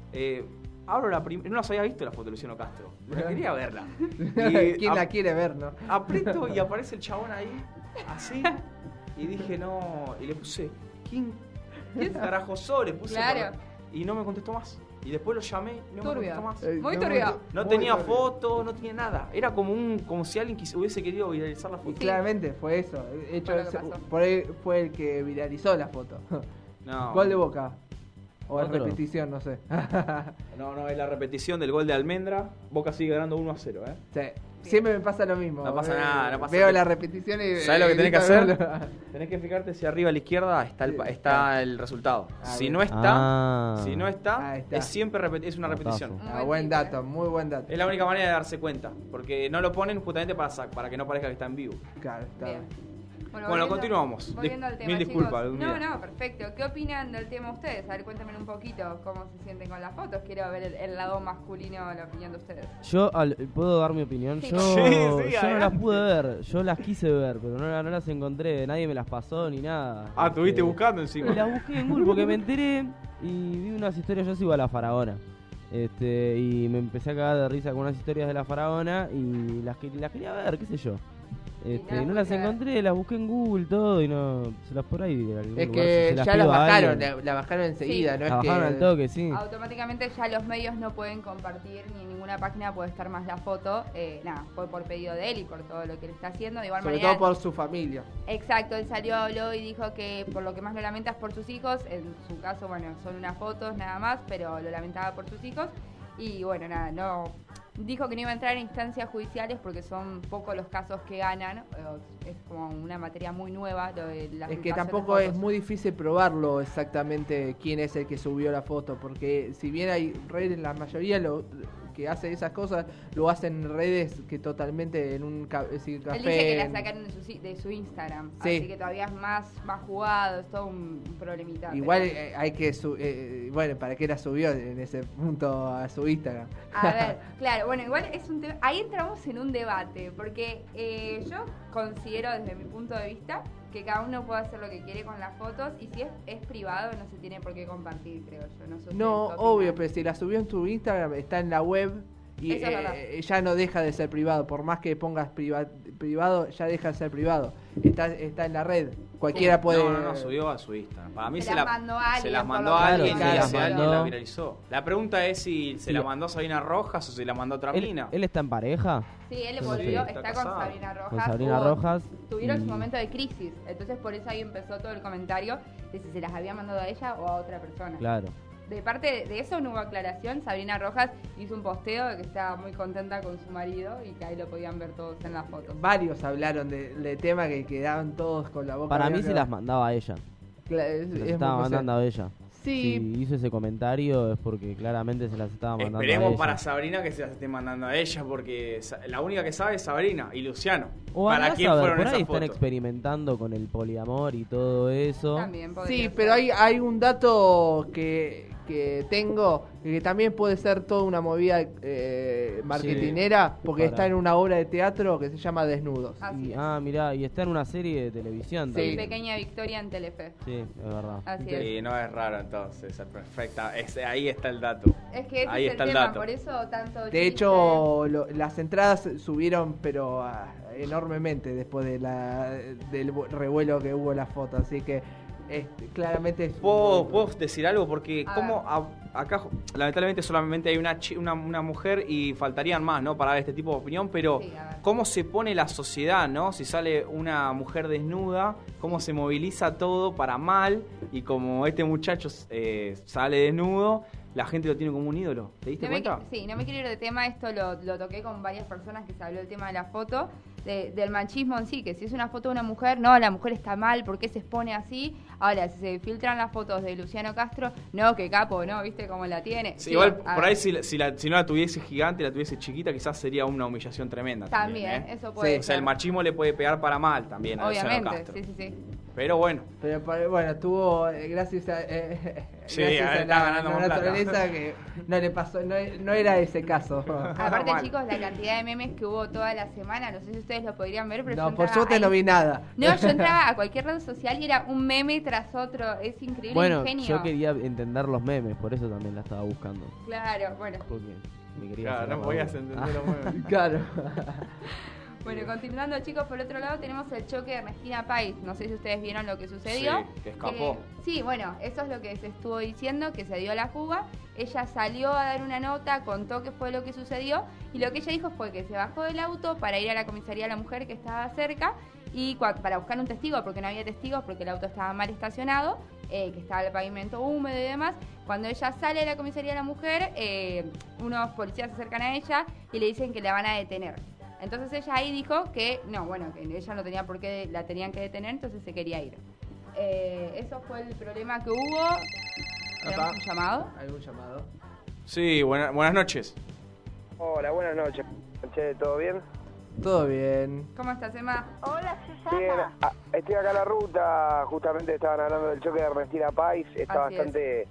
Abro la primera, no las había visto la foto de Luciano Castro, pero quería verla. ¿Quién la quiere ver, no? Aprieto y aparece el chabón ahí, así, y dije no, y le puse, ¿quién carajo sos? Le puse, Claro. y no me contestó más. Y después lo llamé y no me contestó más. Muy turbio. No tenía foto, no tenía nada. Era como si alguien hubiese querido viralizar la Y foto. claramente fue eso. De hecho, Fue lo que pasó. por ahí fue el que viralizó la foto. No. Gol de Boca. O es Otro. repetición, no sé. No, es la repetición del gol de Almendra. Boca sigue ganando 1-0, ¿eh? Sí. Siempre me pasa lo mismo. No pasa nada, no pasa Veo nada. la repetición y... ¿Sabes lo que tenés que hacer? hacer? Tenés que fijarte si arriba a la izquierda está el resultado. Si bien. no está, Ah. Ahí está. es siempre es una repetición. Buen dato, muy buen dato. Es la única manera de darse cuenta, porque no lo ponen justamente para que no parezca que está en vivo. Claro, está Bien. bien. Bueno, continuamos. Volviendo al tema, Mil disculpas, chicos. Ludmila. No, perfecto. ¿Qué opinan del tema ustedes? A ver, cuéntenme un poquito cómo se sienten con las fotos. Quiero ver el lado masculino, la opinión de ustedes. Yo, ¿puedo dar mi opinión? Sí. Yo, Sí, yo no las adelante. pude ver, yo las quise ver, pero no las encontré, nadie me las pasó ni nada. Estuviste buscando encima. Y las busqué en Google porque me enteré y vi unas historias, yo sigo a la Faraona. Y me empecé a cagar de risa con unas historias de la Faraona y las quería ver, qué sé yo. No las encontré, las busqué en Google todo y no se las por ahí de algún Es lugar, que se las ya pido la a bajaron, alguien. la bajaron enseguida, Sí. ¿no? La Es bajaron al toque, sí. Automáticamente ya los medios no pueden compartir ni en ninguna página puede estar más la foto. Fue por pedido de él y por todo lo que él está haciendo. De igual Sobre manera, todo por su familia. exacto, él salió, habló y dijo que por lo que más lo lamenta es por sus hijos. En su caso, bueno, son unas fotos nada más, pero lo lamentaba por sus hijos. Y bueno, nada, no dijo que no iba a entrar en instancias judiciales porque son pocos los casos que ganan. Es como una materia muy nueva lo de la Es que filtración de tampoco es fotos. muy difícil probarlo exactamente quién es el que subió la foto, porque si bien hay redes, la mayoría lo que hace esas cosas lo hacen en redes que totalmente en un café. Él dice que la en- sacaron de su Instagram, Sí. así que todavía es más jugado, es todo un problemita. Igual pero- hay que bueno, ¿para qué la subió en ese punto a su Instagram? A ver, claro, bueno, igual es un tema. Ahí entramos en un debate, porque yo considero desde mi punto de vista que cada uno puede hacer lo que quiere con las fotos y si es privado no se tiene por qué compartir, creo yo. No, sé ustedes No, qué obvio, opinan. pero si la subió en tu Instagram, está en la web y Eso es verdad. ya no deja de ser privado. Por más que pongas privado, ya deja de ser privado. Está en la red. Cualquiera puede... No, subió a su Instagram. Para mí Se las mandó a alguien, se las por mandó lo a menos. alguien Claro, y se ese las alguien mandó. la viralizó. La pregunta es si se Sí. la mandó a Sabrina Rojas o se la mandó a otra mina. ¿Él está en pareja? Sí, él Sí, volvió, está está casado. con Sabrina Rojas. Con Sabrina hubo- Rojas. Tuvieron su y- momento de crisis, entonces por eso ahí empezó todo el comentario de si se las había mandado a ella o a otra persona. Claro. De parte de eso no hubo aclaración. Sabrina Rojas hizo un posteo de que estaba muy contenta con su marido y que ahí lo podían ver todos en las fotos. Varios hablaron de tema que quedaban todos con la boca Para mí abierta. se las mandaba a ella. Es Se las muy estaba posible. mandando a ella. Sí. Si hizo ese comentario es porque claramente se las estaba mandando a Esperemos ella. para Sabrina que se las esté mandando a ella, porque la única que sabe es Sabrina y Luciano. O ¿Para andás quién a ver, fueron por esas ahí están fotos? experimentando con el poliamor y todo eso. También podría Sí, ser. pero hay un dato que que tengo, que también puede ser toda una movida marketinera, porque está en una obra de teatro que se llama Desnudos. Mirá, y está en una serie de televisión. Sí, Pequeña Victoria en Telefe. Sí, es verdad. Así Y es. no es raro entonces, es perfecta. Ahí está el dato. Es que ese ahí es está el el tema, dato. por eso tanto De chiste. hecho, las entradas subieron, pero enormemente después del revuelo que hubo en la foto, así que claramente es... ¿Puedo decir algo? Porque A como acá lamentablemente solamente hay una mujer y faltarían más, ¿no? Para dar este tipo de opinión, pero Sí, a ver. cómo se pone la sociedad, ¿no? Si sale una mujer desnuda, cómo se moviliza todo para mal, y como este muchacho sale desnudo, la gente lo tiene como un ídolo. ¿Te diste cuenta? Sí, no me quiero ir de tema, esto lo toqué con varias personas que se habló del tema de la foto, del machismo en sí, que si es una foto de una mujer, no, la mujer está mal, ¿por qué se expone así? Ahora, si se filtran las fotos de Luciano Castro, no, qué capo, ¿no? ¿Viste cómo la tiene? Sí, igual, por ahí si no la tuviese gigante, la tuviese chiquita, quizás sería una humillación tremenda. También, ¿eh? eso puede O sea, el ser. machismo le puede pegar para mal también a Luciano Obviamente, Castro. sí. Pero bueno. Pero bueno, tuvo, gracias a, Sí, gracias a está ganando la más plata. naturaleza, que no le pasó, no era ese caso. Aparte, mal. chicos, la cantidad de memes que hubo toda la semana, no sé si ustedes lo podrían ver, pero No, yo por entraba suerte ahí. no vi nada. No, yo entraba a cualquier red social y era un meme tras otro, es increíble, Bueno, ingenio. yo quería entender los memes, por eso también la estaba buscando. Claro, bueno. Porque me quería Claro, hacer no la podías duda. entender los memes. Claro. Bueno, continuando, chicos, por otro lado tenemos el choque de Ernestina Pais. No sé si ustedes vieron lo que sucedió. Sí, que escapó. Sí, bueno, eso es lo que se estuvo diciendo, que se dio la fuga. Ella salió a dar una nota, contó qué fue lo que sucedió, y lo que ella dijo fue que se bajó del auto para ir a la comisaría de la mujer que estaba cerca, y para buscar un testigo, porque no había testigos, porque el auto estaba mal estacionado, que estaba el pavimento húmedo y demás. Cuando ella sale de la comisaría de la mujer, unos policías se acercan a ella y le dicen que la van a detener. Entonces ella ahí dijo que no, bueno, que ella no tenía por qué, la tenían que detener, entonces se quería ir. Eso fue el problema que hubo. ¿Tenemos un llamado? ¿Algún llamado? Sí, buenas noches. Hola, buenas noches. Che, ¿todo bien? Todo bien. ¿Cómo estás, Emma? Hola, Susana. Bien, estoy acá en la ruta, justamente estaban hablando del choque de Ernestina Pais, está Así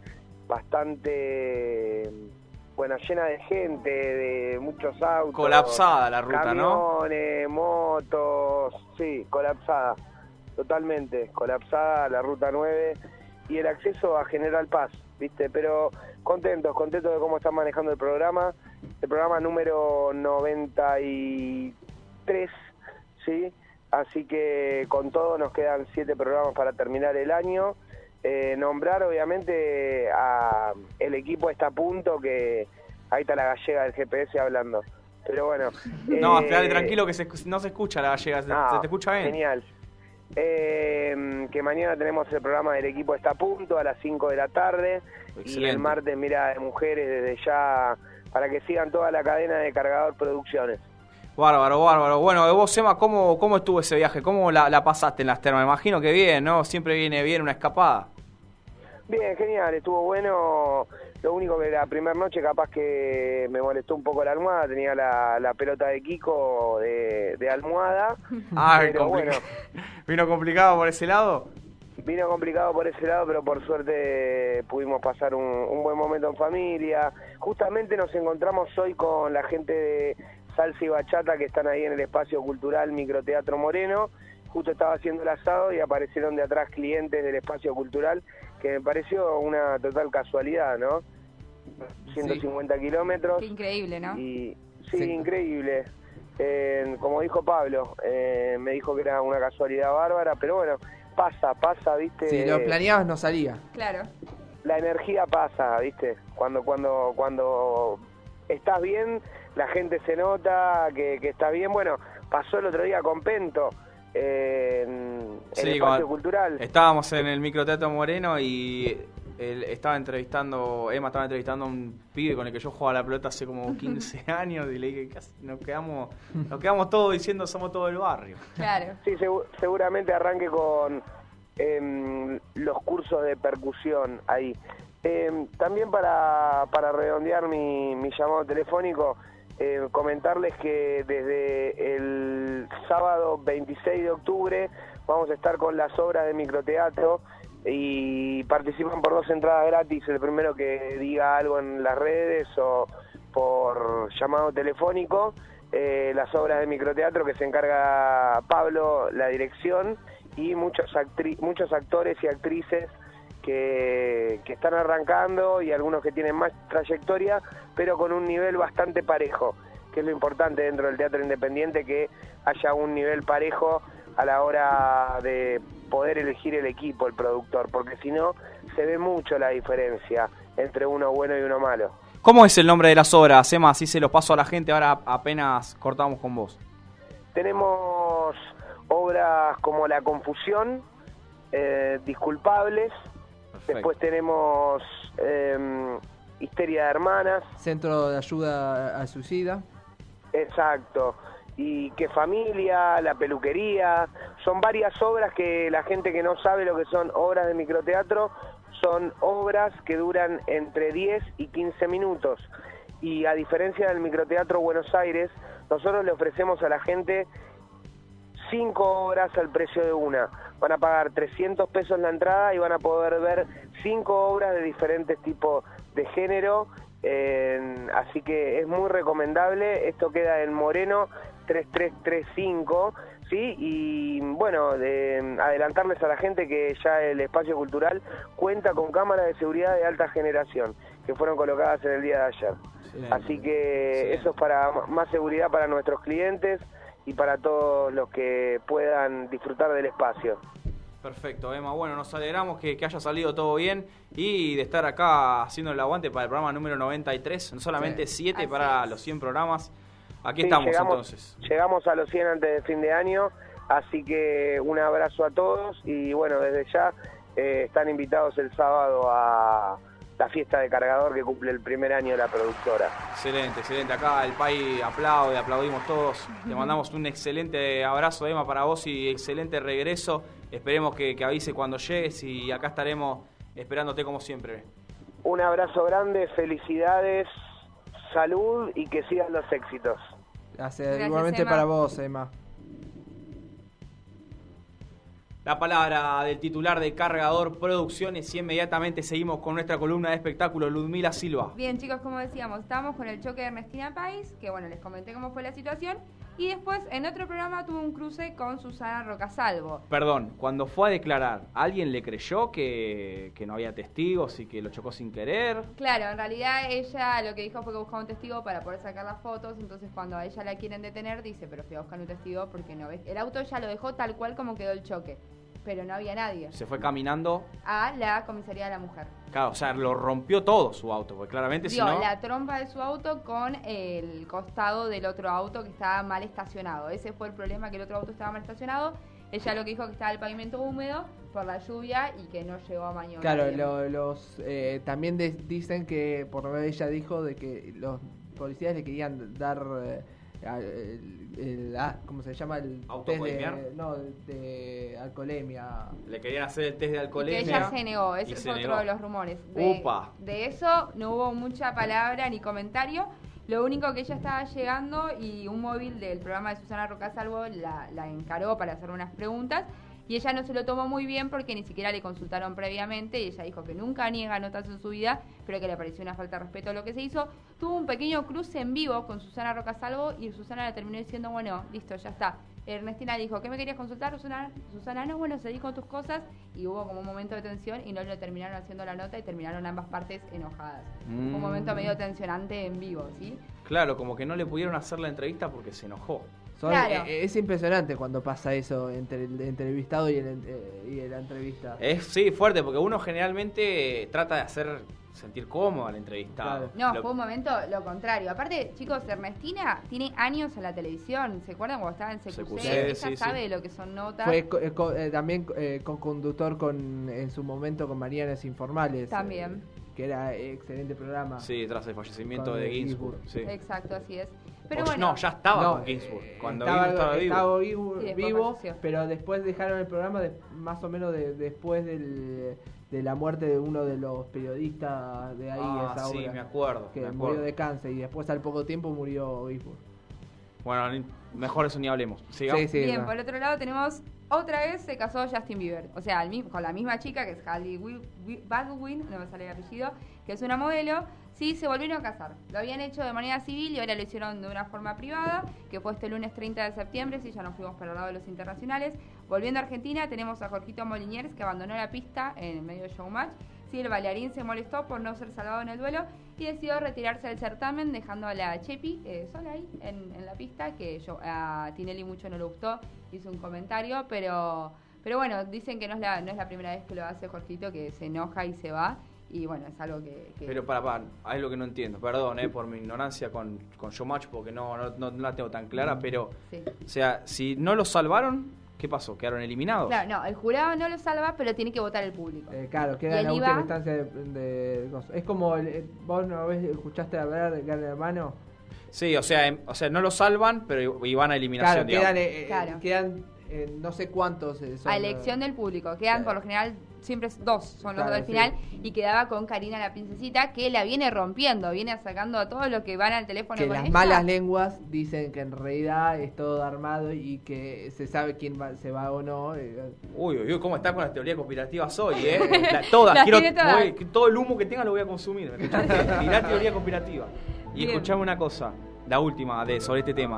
bastante, bueno, llena de gente, de muchos autos. Colapsada la ruta, ¿no? Camiones, motos, sí, colapsada, totalmente, colapsada la ruta 9 y el acceso a General Paz, ¿viste? Pero contentos de cómo están manejando el programa número 93, ¿sí? Así que con todo nos quedan 7 programas para terminar el año. Nombrar obviamente a el equipo está a punto, que ahí está la gallega del GPS hablando. Pero bueno. No, quedate tranquilo que no se escucha la gallega, se te escucha bien. Genial. Que mañana tenemos el programa del equipo está a punto a las 5 de la tarde. Excelente. Y el martes Mirada de Mujeres desde ya, para que sigan toda la cadena de Cargador Producciones. Bárbaro. Bueno, vos, Emma, ¿cómo estuvo ese viaje? ¿Cómo la pasaste en las termas? Me imagino que bien, ¿no? Siempre viene bien una escapada. Bien, genial, estuvo bueno. Lo único que la primera noche capaz que me molestó un poco la almohada, tenía la pelota de Kiko de almohada. Pero bueno, ¿Vino complicado por ese lado? vino complicado por ese lado, pero por suerte pudimos pasar un buen momento en familia. Justamente nos encontramos hoy con la gente de Salsa y Bachata que están ahí en el espacio cultural Microteatro Moreno. Justo estaba haciendo el asado y aparecieron de atrás clientes del espacio cultural, que me pareció una total casualidad, ¿no? 150 kilómetros. Qué increíble, ¿no? Y sí, increíble. Como dijo Pablo, me dijo que era una casualidad bárbara, pero bueno, pasa, ¿viste? Si lo planeabas no salía. Claro. La energía pasa, ¿viste? Cuando estás bien, la gente se nota que está bien. Bueno, pasó el otro día con Pento en el espacio cultural. Estábamos en el Microteatro Moreno y Emma estaba entrevistando a un pibe con el que yo jugaba la pelota hace como 15 años y le dije, nos quedamos todos diciendo somos todo el barrio. Claro. Sí, seguramente arranque con los cursos de percusión ahí. También para redondear mi llamado telefónico, comentarles que desde el sábado 26 de octubre vamos a estar con las obras de microteatro y participan por 2 entradas gratis, el primero que diga algo en las redes o por llamado telefónico. Las obras de microteatro que se encarga Pablo, la dirección, y muchos actores y actrices que están arrancando y algunos que tienen más trayectoria, pero con un nivel bastante parejo, que es lo importante dentro del teatro independiente, que haya un nivel parejo a la hora de poder elegir el equipo, el productor, porque si no se ve mucho la diferencia entre uno bueno y uno malo. ¿Cómo es el nombre de las obras, Emma? Así se los paso a la gente, ahora apenas cortamos con vos. Tenemos obras como La Confusión, Disculpables. Perfecto. Después tenemos Histeria de Hermanas. Centro de Ayuda al Suicida. Exacto. Y Qué Familia, La Peluquería. Son varias obras que la gente que no sabe lo que son obras de microteatro, son obras que duran entre 10 y 15 minutos. Y a diferencia del microteatro Buenos Aires, nosotros le ofrecemos a la gente 5 obras al precio de una. Van a pagar 300 pesos la entrada y van a poder ver 5 obras de diferentes tipos de género. Así que es muy recomendable. Esto queda en Moreno 3335, ¿sí? Y bueno, adelantarles a la gente que ya el espacio cultural cuenta con cámaras de seguridad de alta generación que fueron colocadas en el día de ayer. Así que eso es para más seguridad para nuestros clientes y para todos los que puedan disfrutar del espacio. Perfecto, Emma. Bueno, nos alegramos que haya salido todo bien y de estar acá haciendo el aguante para el programa número 93, no solamente 7 para los 100 programas. Aquí estamos entonces. Llegamos a los 100 antes de fin de año, así que un abrazo a todos y bueno, desde ya están invitados el sábado a la fiesta de Cargador que cumple el primer año de la productora. Excelente, excelente. Acá el país aplaude, aplaudimos todos. Te mandamos un excelente abrazo, Emma, para vos y excelente regreso. Esperemos que avise cuando llegues y acá estaremos esperándote como siempre. Un abrazo grande, felicidades, salud y que sigan los éxitos. Gracias igualmente Emma. Para vos, Emma. La palabra del titular de Cargador Producciones y inmediatamente seguimos con nuestra columna de espectáculo, Ludmila Silva. Bien, chicos, como decíamos, estamos con el choque de Ernestina País, que bueno, les comenté cómo fue la situación, y después en otro programa tuvo un cruce con Susana Rocasalvo. Perdón, cuando fue a declarar, ¿alguien le creyó que no había testigos y que lo chocó sin querer? Claro, en realidad ella lo que dijo fue que buscaba un testigo para poder sacar las fotos, entonces cuando a ella la quieren detener dice, pero fui a buscar un testigo porque no ves. El auto ya lo dejó tal cual como quedó el choque, pero no había nadie. Se fue caminando a la comisaría de la mujer. Claro, o sea, lo rompió todo su auto, porque claramente si no... la trompa de su auto con el costado del otro auto que estaba mal estacionado. Ese fue el problema, que el otro auto estaba mal estacionado. Ella lo que dijo que estaba el pavimento húmedo por la lluvia y que no llegó a maniobrar. Claro, también dicen que, por lo menos ella dijo, de que los policías le querían dar... ¿cómo se llama? El test de alcoholemia. Le querían hacer el test de alcoholemia. Y que ella se negó, ese es otro de los rumores. De eso no hubo mucha palabra ni comentario. Lo único que ella estaba llegando y un móvil del programa de Susana Rocasalvo la encaró para hacer unas preguntas. Y ella no se lo tomó muy bien porque ni siquiera le consultaron previamente y ella dijo que nunca niega notas en su vida, pero que le pareció una falta de respeto a lo que se hizo. Tuvo un pequeño cruce en vivo con Susana Rocasalvo y Susana le terminó diciendo, bueno, listo, ya está. Ernestina dijo, ¿qué me querías consultar, Susana? Susana, no, bueno, seguí con tus cosas y hubo como un momento de tensión y no le terminaron haciendo la nota y terminaron ambas partes enojadas. Un momento medio tensionante en vivo, ¿sí? Claro, como que no le pudieron hacer la entrevista porque se enojó. Claro. Es impresionante cuando pasa eso entre el entrevistado y la entrevista. Es fuerte, porque uno generalmente trata de hacer sentir cómodo al entrevistado. Claro. No, fue un momento lo contrario. Aparte, chicos, Ernestina tiene años en la televisión. ¿Se acuerdan cuando estaba en CQC? Ella sabe de lo que son notas. Fue también co-conductor en su momento con Marianas Informales. También. Que era excelente programa. Sí, tras el fallecimiento de Ginsburg. Sí. Exacto, así es. Pero bueno, no, ya estaba con Ginsburg. Cuando estaba vivo, pero después dejaron el programa más o menos después de la muerte de uno de los periodistas de ahí. Esa sí, obra, me acuerdo. Que murió de cáncer y después al poco tiempo murió Ginsburg. Bueno, mejor eso ni hablemos. ¿Sigamos? Sí, bien, por otro lado tenemos Otra vez se casó Justin Bieber, o sea, con la misma chica que es Hailey Baldwin, no me sale el apellido, que es una modelo. Sí, se volvieron a casar. Lo habían hecho de manera civil y ahora lo hicieron de una forma privada, que fue este lunes 30 de septiembre, sí, ya nos fuimos para el lado de los internacionales. Volviendo a Argentina, tenemos a Jorgito Moliniers, que abandonó la pista en el medio del showmatch. Sí, el bailarín se molestó por no ser salvado en el duelo y decidió retirarse del certamen, dejando a la Chepi sola ahí en la pista, que a Tinelli mucho no le gustó, hizo un comentario, pero bueno, dicen que no es la primera vez que lo hace Jorgito, que se enoja y se va. Y bueno, es algo que... Pero para, es lo que no entiendo. Perdón, por mi ignorancia con Showmatch, porque no la tengo tan clara, pero... Sí. O sea, si no lo salvaron, ¿qué pasó? ¿Quedaron eliminados? Claro, no, el jurado no lo salva, pero tiene que votar el público. Claro, queda en la última instancia de es como, vos no escuchaste hablar de Gran Hermano. Sí, o sea, no lo salvan, pero iban a eliminación, claro, quedan no sé cuántos son. A elección del público, quedan por lo general... Siempre dos son los dos del final, sí. Y quedaba con Karina la princesita, que la viene rompiendo, viene sacando a todos los que van al teléfono que con las ella. Malas lenguas dicen que en realidad es todo armado y que se sabe quién se va o no. Uy, cómo está con las teorías conspirativas hoy, todas, todo el humo que tenga lo voy a consumir. Mirá teoría conspirativa. Y escuchame una cosa, la última sobre este tema.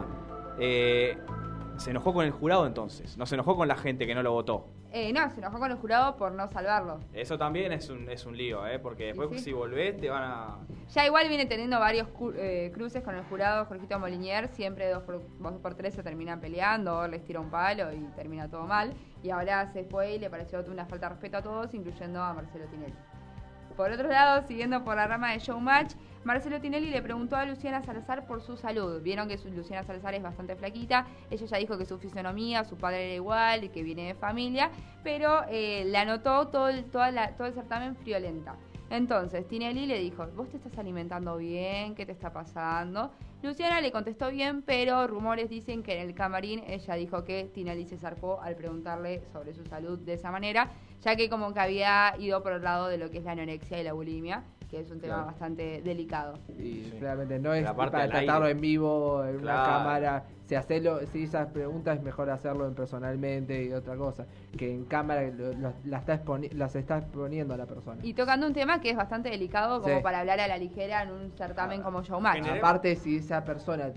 Se enojó con el jurado entonces, no se enojó con la gente que no lo votó. No, se enojó con el jurado por no salvarlo. Eso también es un lío, porque después si volvés te van a... Ya igual viene teniendo varios cruces con el jurado, Jorgito Molinier, siempre 2 por 3 se terminan peleando, o les tira un palo y termina todo mal. Y ahora se fue y le pareció una falta de respeto a todos, incluyendo a Marcelo Tinelli. Por otro lado, siguiendo por la rama de Showmatch, Marcelo Tinelli le preguntó a Luciana Salazar por su salud. Vieron que Luciana Salazar es bastante flaquita. Ella ya dijo que su fisonomía, su padre era igual y que viene de familia, pero la notó todo el certamen friolenta. Entonces, Tinelli le dijo, ¿vos te estás alimentando bien? ¿Qué te está pasando? Luciana le contestó bien, pero rumores dicen que en el camarín ella dijo que Tinelli se zarpó al preguntarle sobre su salud de esa manera, ya que como que había ido por el lado de lo que es la anorexia y la bulimia, que es un tema bastante delicado. Y realmente no es para tratarlo en vivo, en una cámara. Si esas preguntas es mejor hacerlo personalmente y otra cosa, que en cámara las está exponiendo a la persona. Y tocando un tema que es bastante delicado como para hablar a la ligera en un certamen como Showmatch. Aparte, si esa persona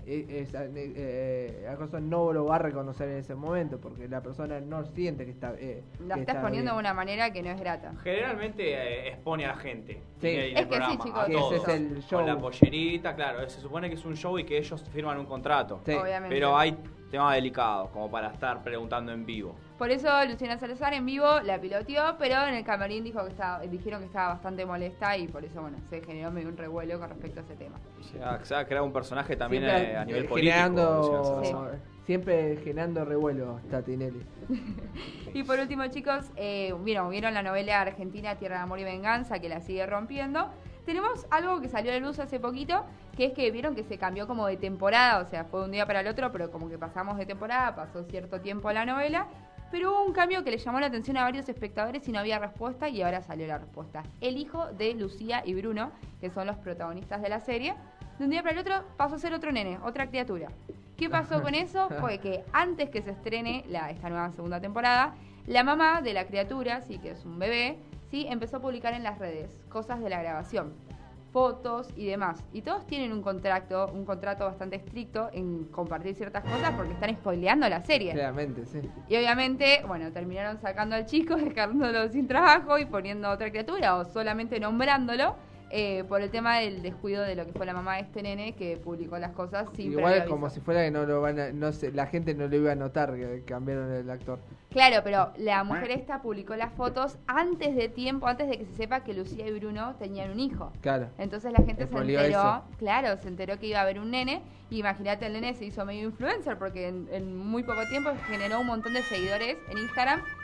no lo va a reconocer en ese momento, porque la persona no siente que está la está exponiendo de una manera que no es grata. Generalmente expone a la gente. Sí. Es que sí, chicos. Ese es el show. Con la pollerita, claro. Se supone que es un show y que ellos firman un contrato. Sí. Obviamente. Pero hay temas delicados como para estar preguntando en vivo. Por eso Luciana Salazar en vivo la piloteó, pero en el camarín dijeron que estaba bastante molesta y por eso se generó medio un revuelo con respecto a ese tema. Se ha creado un personaje también a nivel político. Siempre generando revuelo está Tinelli. Y por último, chicos, vieron la novela argentina Tierra de Amor y Venganza, que la sigue rompiendo. Tenemos algo que salió a la luz hace poquito, que es que vieron que se cambió como de temporada, o sea, fue de un día para el otro, pero como que pasamos de temporada, pasó cierto tiempo la novela, pero hubo un cambio que le llamó la atención a varios espectadores y no había respuesta, y ahora salió la respuesta. El hijo de Lucía y Bruno, que son los protagonistas de la serie, de un día para el otro pasó a ser otro nene, otra criatura. ¿Qué pasó con eso? Fue que antes que se estrene esta nueva segunda temporada, la mamá de la criatura, sí, que es un bebé, sí, empezó a publicar en las redes cosas de la grabación, fotos y demás. Y todos tienen un contrato bastante estricto en compartir ciertas cosas porque están spoileando la serie. Claramente, sí. Y obviamente, terminaron sacando al chico, dejándolo sin trabajo y poniendo a otra criatura o solamente nombrándolo. Por el tema del descuido de lo que fue la mamá de este nene que publicó las cosas sin igual es como si fuera que no lo la gente no lo iba a notar que cambiaron el actor. Claro, pero la mujer esta publicó las fotos antes de que se sepa que Lucía y Bruno tenían un hijo. Claro. Entonces la gente se enteró que iba a haber un nene. Y imagínate, el nene se hizo medio influencer porque en muy poco tiempo generó un montón de seguidores en Instagram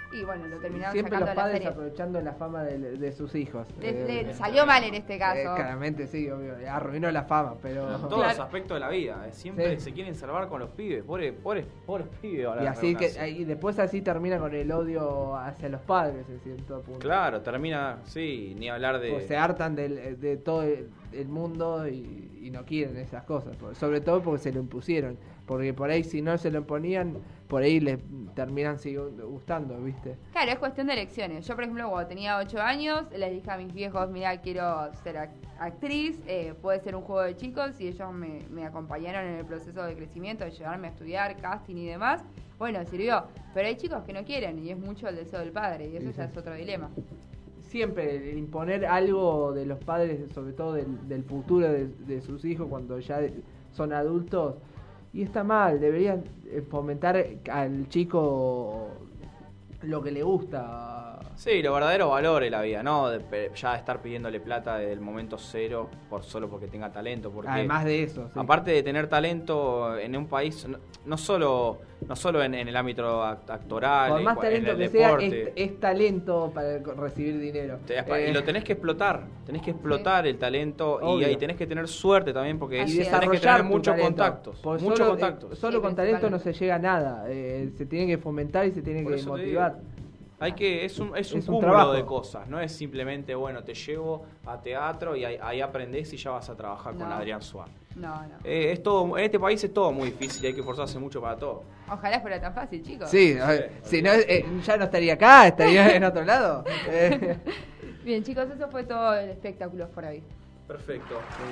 Y bueno, lo terminaron Siempre sacando los de la padres serie. aprovechando la fama de sus hijos. Salió mal en este caso. Claramente sí, obvio. Arruinó la fama, pero... En todos los aspectos de la vida. Siempre se quieren salvar con los pibes. Pobres pibes. Ahora Y así y después así termina con el odio hacia los padres en cierto punto. Claro, termina, sí, ni hablar de... Pues se hartan de todo el mundo y no quieren esas cosas. Sobre todo porque se lo impusieron. Porque por ahí si no se lo imponían, por ahí les terminan gustando, ¿viste? Claro, es cuestión de elecciones. Yo, por ejemplo, cuando tenía 8 años, les dije a mis viejos, mirá, quiero ser actriz, puede ser un juego de chicos, y ellos me acompañaron en el proceso de crecimiento, de llevarme a estudiar, casting y demás. Bueno, sirvió. Pero hay chicos que no quieren, y es mucho el deseo del padre, y eso ya es otro dilema. Siempre imponer algo de los padres, sobre todo del futuro de sus hijos cuando ya son adultos, y está mal. Deberían fomentar al chico lo que le gusta. Sí, los verdaderos valores de la vida, ¿no? Ya estar pidiéndole plata desde el momento cero solo porque tenga talento. Porque además de eso, sí. Aparte de tener talento en un país, no solo en el ámbito actoral, por más en talento el que deporte, sea, es talento para recibir dinero. Y lo tenés que explotar, el talento, y tenés que tener suerte también, porque tenés que tener muchos contactos. Solo con talento no se llega a nada, se tiene que fomentar y se tiene que motivar. Es un cúmulo trabajo de cosas, no es simplemente, bueno, te llevo a teatro y ahí aprendés y ya vas a trabajar con Adrián Suárez. No. Es todo, en este país es todo muy difícil y hay que esforzarse mucho para todo. Ojalá fuera tan fácil, chicos. Sí, si no, ya no estaría acá, estaría en otro lado. Bien, chicos, eso fue todo el espectáculo por hoy. Perfecto.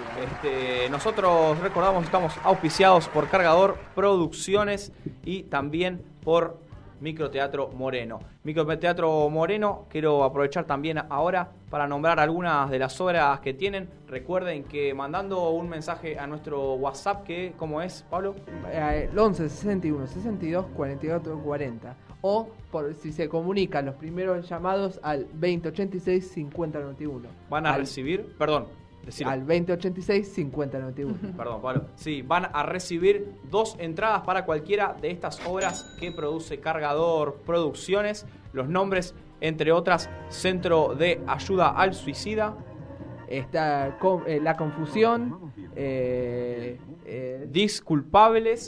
Nosotros recordamos, estamos auspiciados por Cargador Producciones y también por Microteatro Moreno. Microteatro Moreno, quiero aprovechar también ahora para nombrar algunas de las obras que tienen. Recuerden que mandando un mensaje a nuestro WhatsApp, ¿cómo es, Pablo? El 11 61 62 44 40. O si se comunican los primeros llamados al 2086 5091. Van a recibir, perdón. Decirlo. Al 2086-5091. Perdón, Pablo. Sí, van a recibir 2 entradas para cualquiera de estas obras que produce Cargador Producciones. Los nombres, entre otras, Centro de Ayuda al Suicida. Está La Confusión. Disculpables.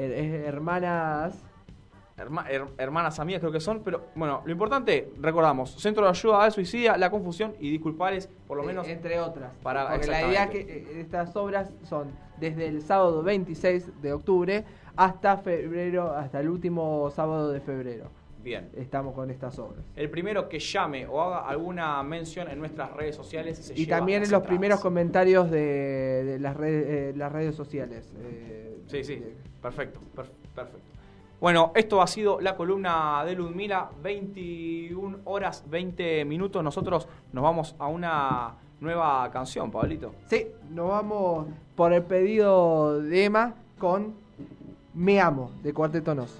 Hermanas amigas creo que son, pero bueno, lo importante, recordamos, Centro de Ayuda al Suicida, La Confusión y Disculpables, por lo menos. Entre otras. Porque la idea es que estas obras son desde el sábado 26 de octubre hasta febrero, hasta el último sábado de febrero. Bien. Estamos con estas obras. El primero que llame o haga alguna mención en nuestras redes sociales se y lleva también en los primeros comentarios de las redes sociales. Sí. Perfecto. Bueno, esto ha sido la columna de Ludmila, 21 horas 20 minutos. Nosotros nos vamos a una nueva canción, Pablito. Sí, nos vamos por el pedido de Emma con Me Amo, de Cuarteto Nos.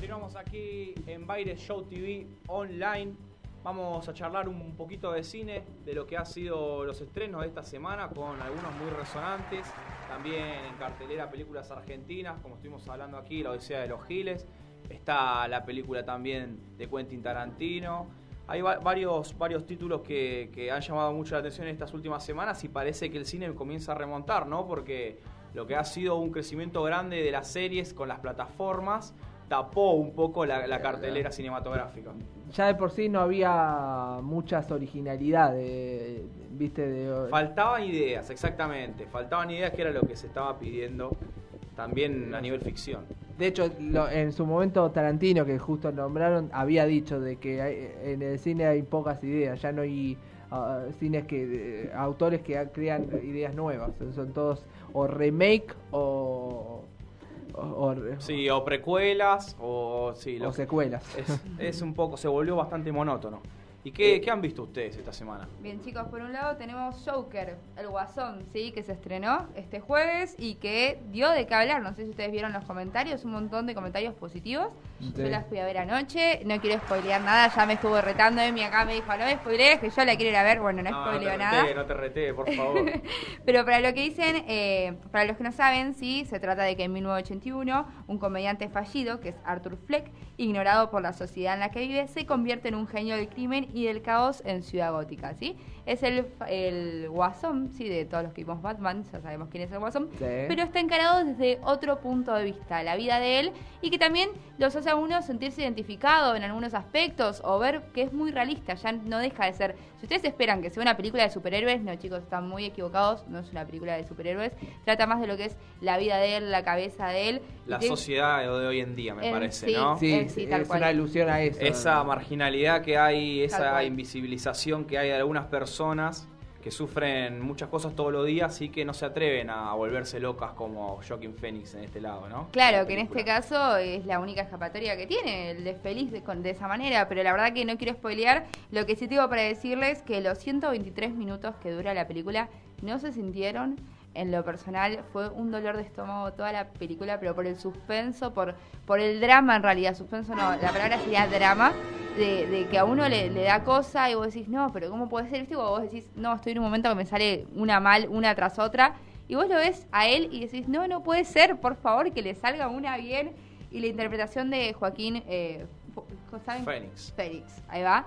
Continuamos aquí en Baile Show TV Online. Vamos a charlar un poquito de cine, de lo que ha sido los estrenos de esta semana, con algunos muy resonantes. También en cartelera películas argentinas, como estuvimos hablando aquí, La Odisea de los Giles. Está la película también de Quentin Tarantino. Hay varios títulos que han llamado mucho la atención en estas últimas semanas y parece que el cine comienza a remontar, ¿no? Porque lo que ha sido un crecimiento grande de las series con las plataformas tapó un poco la cartelera cinematográfica. Ya de por sí no había muchas originalidades, ¿viste? Faltaban ideas, exactamente. Faltaban ideas, que era lo que se estaba pidiendo también a nivel ficción. De hecho, en su momento Tarantino, que justo nombraron, había dicho de que en el cine hay pocas ideas, ya no hay autores que crean ideas nuevas, son todos o remake o precuelas o secuelas. Es un poco, se volvió bastante monótono. ¿Y qué han visto ustedes esta semana? Bien, chicos, por un lado tenemos Joker, el Guasón, ¿sí? Que se estrenó este jueves y que dio de qué hablar. No sé si ustedes vieron los comentarios, un montón de comentarios positivos. Sí. Yo las fui a ver anoche, no quiero spoilear nada, ya me estuvo retando Emi acá, me dijo, no me spoilees, que yo la quiero ir a ver. Bueno, no spoileo nada. No te retee, por favor. Pero para lo que dicen, para los que no saben, sí, se trata de que en 1981 un comediante fallido, que es Arthur Fleck, ignorado por la sociedad en la que vive, se convierte en un genio del crimen y del caos en Ciudad Gótica, ¿sí? Es el Guasón, sí, de todos los que vimos Batman, ya sabemos quién es el Guasón, sí. Pero está encarado desde otro punto de vista, la vida de él, y que también los hace a uno sentirse identificado en algunos aspectos, o ver que es muy realista, ya no deja de ser. Si ustedes esperan que sea una película de superhéroes, no, chicos, están muy equivocados, no es una película de superhéroes, trata más de lo que es la vida de él, la cabeza de él. La sociedad de hoy en día, me parece, ¿no? Sí, tal cual. Una alusión a eso. Esa marginalidad que hay, esa invisibilización que hay de algunas personas que sufren muchas cosas todos los días y que no se atreven a volverse locas como Joaquin Phoenix en este lado, ¿no? Claro, que en este caso es la única escapatoria que tiene, el de feliz de esa manera, pero la verdad que no quiero spoilear. Lo que sí tengo para decirles que los 123 minutos que dura la película no se sintieron. En lo personal fue un dolor de estómago toda la película, pero por el suspenso, por el drama en realidad. Suspenso no, la palabra sería drama, de que a uno le da cosa y vos decís, no, pero ¿cómo puede ser? ¿Viste? O vos decís, no, estoy en un momento que me sale una mal, una tras otra. Y vos lo ves a él y decís, no puede ser, por favor, que le salga una bien. Y la interpretación de Joaquín ¿saben? Phoenix, ahí va.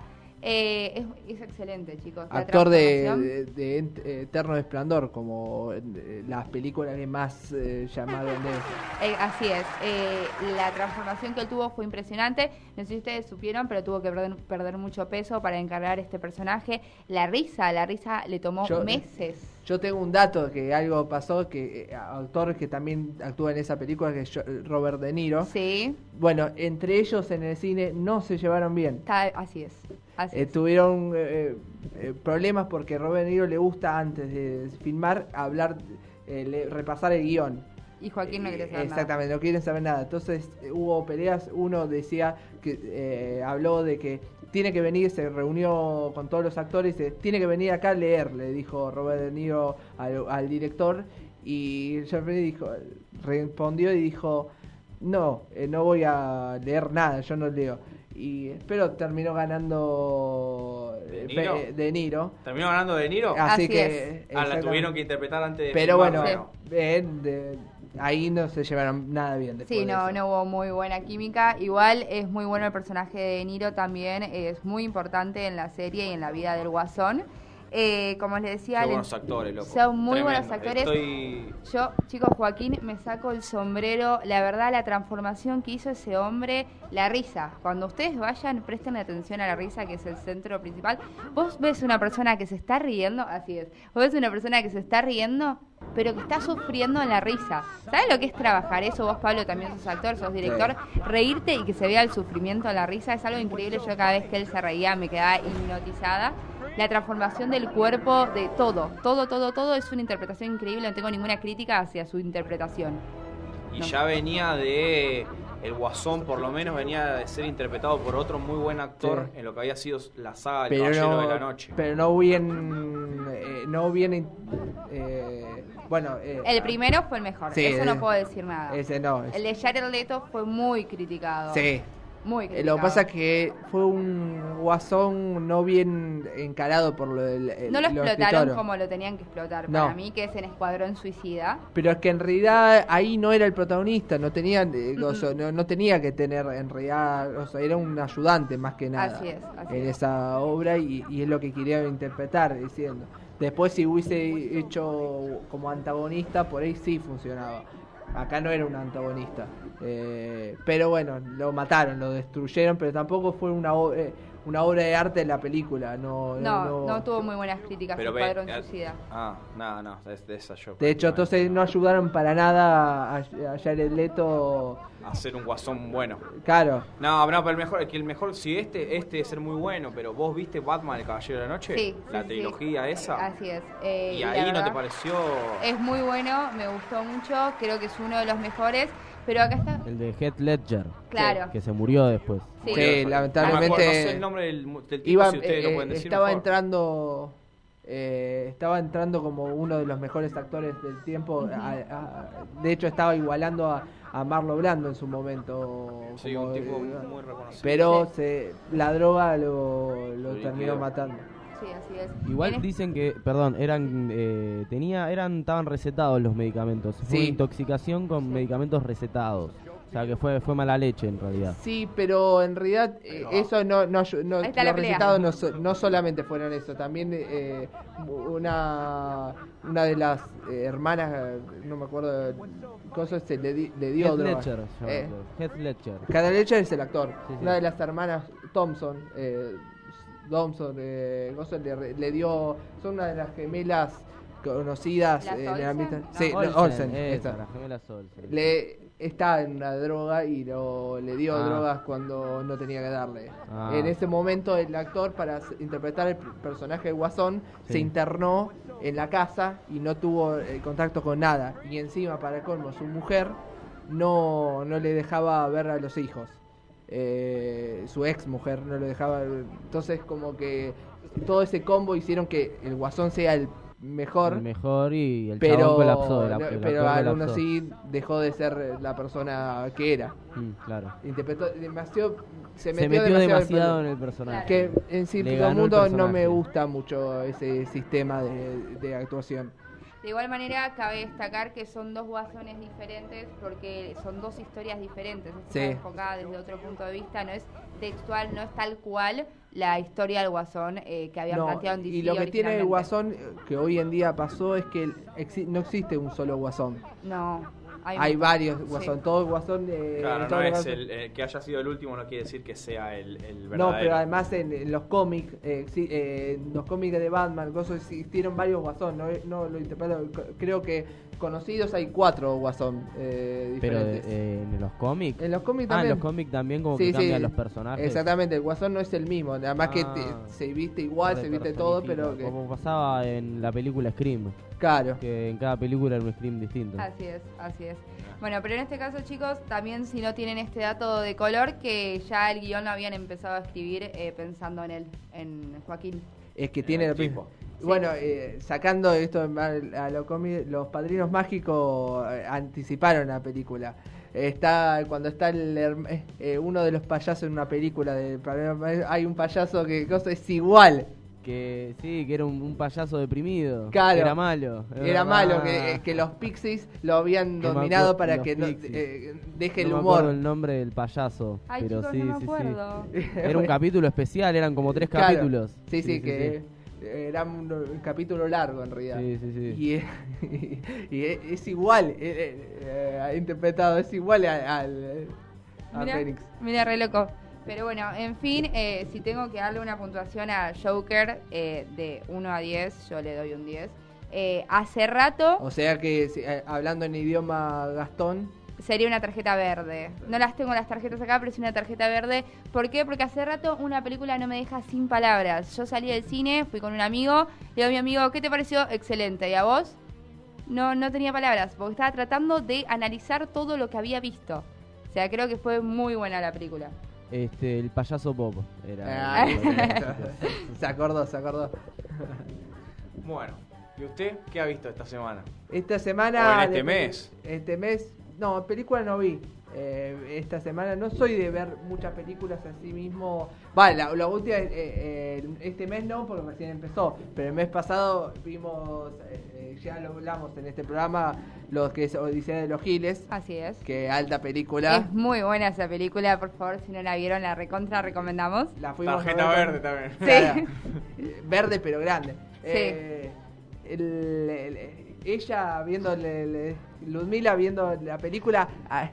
Es excelente, chicos. Actor de Eterno Resplandor, como las películas que más llamaron de eso. Así es. La transformación que él tuvo fue impresionante. No sé si ustedes supieron, pero tuvo que perder mucho peso para encargar este personaje. La risa le tomó meses. Yo tengo un dato que algo pasó, que actores que también actúan en esa película, que es Robert De Niro. Sí. Bueno, entre ellos en el cine no se llevaron bien. Así es. Tuvieron problemas porque Robert De Niro le gusta antes de filmar hablar, repasar el guión. Y Joaquín no quiere saber nada. Exactamente, no quieren saber nada. Entonces hubo peleas, uno decía que habló de que tiene que venir, se reunió con todos los actores, tiene que venir acá a leer, le dijo Robert De Niro al director, y Jeffrey respondió y dijo, no voy a leer nada, yo no leo. Pero terminó ganando De Niro. ¿Terminó ganando De Niro? Así que la tuvieron que interpretar antes de pero filmar, bueno, ahí no se llevaron nada bien. Sí, no hubo muy buena química. Igual es muy bueno el personaje de De Niro también, es muy importante en la serie y en la vida del Guasón. Como les decía, buenos actores, loco. Son muy buenos actores. Yo, chicos, Joaquín, me saco el sombrero. La verdad, la transformación que hizo ese hombre, la risa. Cuando ustedes vayan, presten atención a la risa, que es el centro principal. Vos ves una persona que se está riendo, así es. Vos ves una persona que se está riendo, pero que está sufriendo en la risa. ¿Sabes lo que es trabajar eso? Vos, Pablo, también sos actor, sos director. Sí. Reírte y que se vea el sufrimiento en la risa es algo increíble. Yo cada vez que él se reía me quedaba hipnotizada. La transformación del cuerpo, de todo es una interpretación increíble. No tengo ninguna crítica hacia su interpretación. Y ya venía de... El Guasón, por lo menos, venía de ser interpretado por otro muy buen actor, sí, en lo que había sido la saga del Caballero de la Noche. Pero no bien bueno, el primero fue el mejor, sí, eso no puedo decir nada. Ese no. El de Jared Leto fue muy criticado. Sí. Muy Lo que criticado. pasa es que fue un Guasón no bien encarado por lo del No lo los explotaron escritores. como lo tenían que explotar. No. Para mí, que es en Escuadrón Suicida. Pero es que en realidad ahí no era el protagonista, no tenía, o sea, no tenía que tener en realidad, o sea, era un ayudante más que nada Así es, así en es. esa obra y es lo que quería interpretar diciendo. Después si hubiese hecho como antagonista, por ahí sí funcionaba. Acá no era un antagonista. Pero bueno, lo mataron, lo destruyeron, pero tampoco fue una obra de arte en la película. No tuvo muy buenas críticas Pero Escuadrón ve- Suicida. No, es de esa yo. De hecho, entonces no ayudaron para nada a Jared Leto. Hacer un Guasón bueno. Claro. No, pero el mejor, si este debe ser muy bueno, pero vos viste Batman, el Caballero de la Noche, Sí, la sí, trilogía sí. esa, Así es. y la ahí no te verdad, pareció. Es muy bueno, me gustó mucho, creo que es uno de los mejores, pero acá está... El de Heath Ledger. Claro. Que se murió después. Sí. Sí, lamentablemente. No me acuerdo, no sé el nombre del tipo, si ustedes lo pueden decir. estaba mejor. entrando como uno de los mejores actores del tiempo. De hecho, estaba igualando a Marlon Brando en su momento. Sí, como, un tipo muy reconocido. pero la droga lo terminó liquidó. matando. Sí, así es. Igual En dicen que, perdón, estaban recetados los medicamentos. Fue Sí. una intoxicación con medicamentos recetados. O sea que fue mala leche en realidad. Sí, pero en realidad eso no Ahí está la los pelea. resultados no solamente fueron eso, también una de las hermanas, no me acuerdo, cosas le dio Heath droga. Ledger. Eh, Heath Ledger. Cada leche es el actor. Sí, sí. Una de las hermanas Thompson, cosas le dio, son una de las gemelas conocidas ¿Las en el Olsen? ámbito. No. Sí, Olsen, Olsen, esa, esa. la gemela Olsen. Está en una droga y le dio Ah. drogas cuando no tenía que darle. Ah. En ese momento el actor para interpretar el personaje de Guasón Sí. se internó en la casa y no tuvo contacto con nada. Y encima, para colmo, su mujer no le dejaba ver a los hijos. Su ex mujer no le dejaba. Entonces como que todo ese combo hicieron que el Guasón sea el mejor. El mejor y el Pero, chabón colapsó. El pero actor aún colapsó. así dejó de ser la persona que era. Claro. Interpretó demasiado, se Se metió metió demasiado demasiado en el personaje. que en Le cierto ganó el mundo no personaje. me gusta mucho ese sistema de actuación. De igual manera, cabe destacar que son dos guasones diferentes porque son dos historias diferentes. Esta Sí. está enfocada desde otro punto de vista, no es textual, no es tal cual la historia del guasón que habían No, planteado en DC y lo que tiene el originalmente. Guasón que hoy en día pasó es que no existe un solo Guasón. No, Hay varios Sí. Guasón, todo Guasón Claro, todo no es Guasón- que haya sido el último, no quiere decir que sea el verdadero. No, pero además en los cómics, en los cómics de Batman, cosas existieron varios Guasón, no lo interpreto, creo que conocidos hay 4 Guasón Pero diferentes. en los cómics. En los cómics Ah, en también. los cómics también como Sí, que cambian sí, los personajes. Exactamente, el Guasón no es el mismo, nada más que Ah. se viste igual, se viste todo, pero que, Como pasaba en la película Scream, claro. que en cada película era un Scream distinto. Así es, así es. Bueno, pero en este caso, chicos, también si no tienen este dato de color, que ya el guión lo habían empezado a escribir pensando en él, en Joaquín. Es que tiene el tipo. Bueno, sacando esto a lo cómic, los Padrinos Mágicos anticiparon la película. Cuando está uno de los payasos en una película de Padrinos Mágicos, hay un payaso que es igual. Que sí, que era un payaso deprimido. Claro. Que era malo. es Era verdad. malo, que los Pixies lo habían No me dominado acuerdo, para los que no, Pixies. deje el No me humor. acuerdo el nombre del payaso. Ay, pero chicos, sí, no me sí, acuerdo. sí. Era un capítulo especial, eran como 3 Claro. capítulos. Sí, que era un capítulo largo en realidad. Sí, sí, sí. Y es igual, interpretado, es igual a Fénix. Mira, re loco. Pero bueno, en fin, si tengo que darle una puntuación a Joker de 1 a 10, yo le doy un 10. Hace rato O sea que hablando en idioma Gastón, sería una tarjeta verde. No las tengo las tarjetas acá, pero es una tarjeta verde. ¿Por qué? Porque hace rato una película no me deja sin palabras. Yo salí del cine, fui con un amigo, le digo a mi amigo, ¿qué te pareció? Excelente. ¿Y a vos? No tenía palabras, porque estaba tratando de analizar todo lo que había visto. O sea, creo que fue muy buena la película. El payaso Bob era. Ah, se acordó. Bueno, ¿y usted qué ha visto esta semana? Esta semana... O en este mes. Este mes No, película no vi. Esta semana no soy de ver muchas películas así mismo. Vale, la última, este mes no, porque recién empezó. Pero el mes pasado vimos, ya lo hablamos en este programa, lo que es Odisea de los Giles. Así es. Que alta película. Es muy buena esa película, por favor, si no la vieron, la recontra recomendamos. La fuimos Tarjeta a ver verde también. Sí. Verde pero grande. Sí. Ella viendo, Ludmila viendo la película,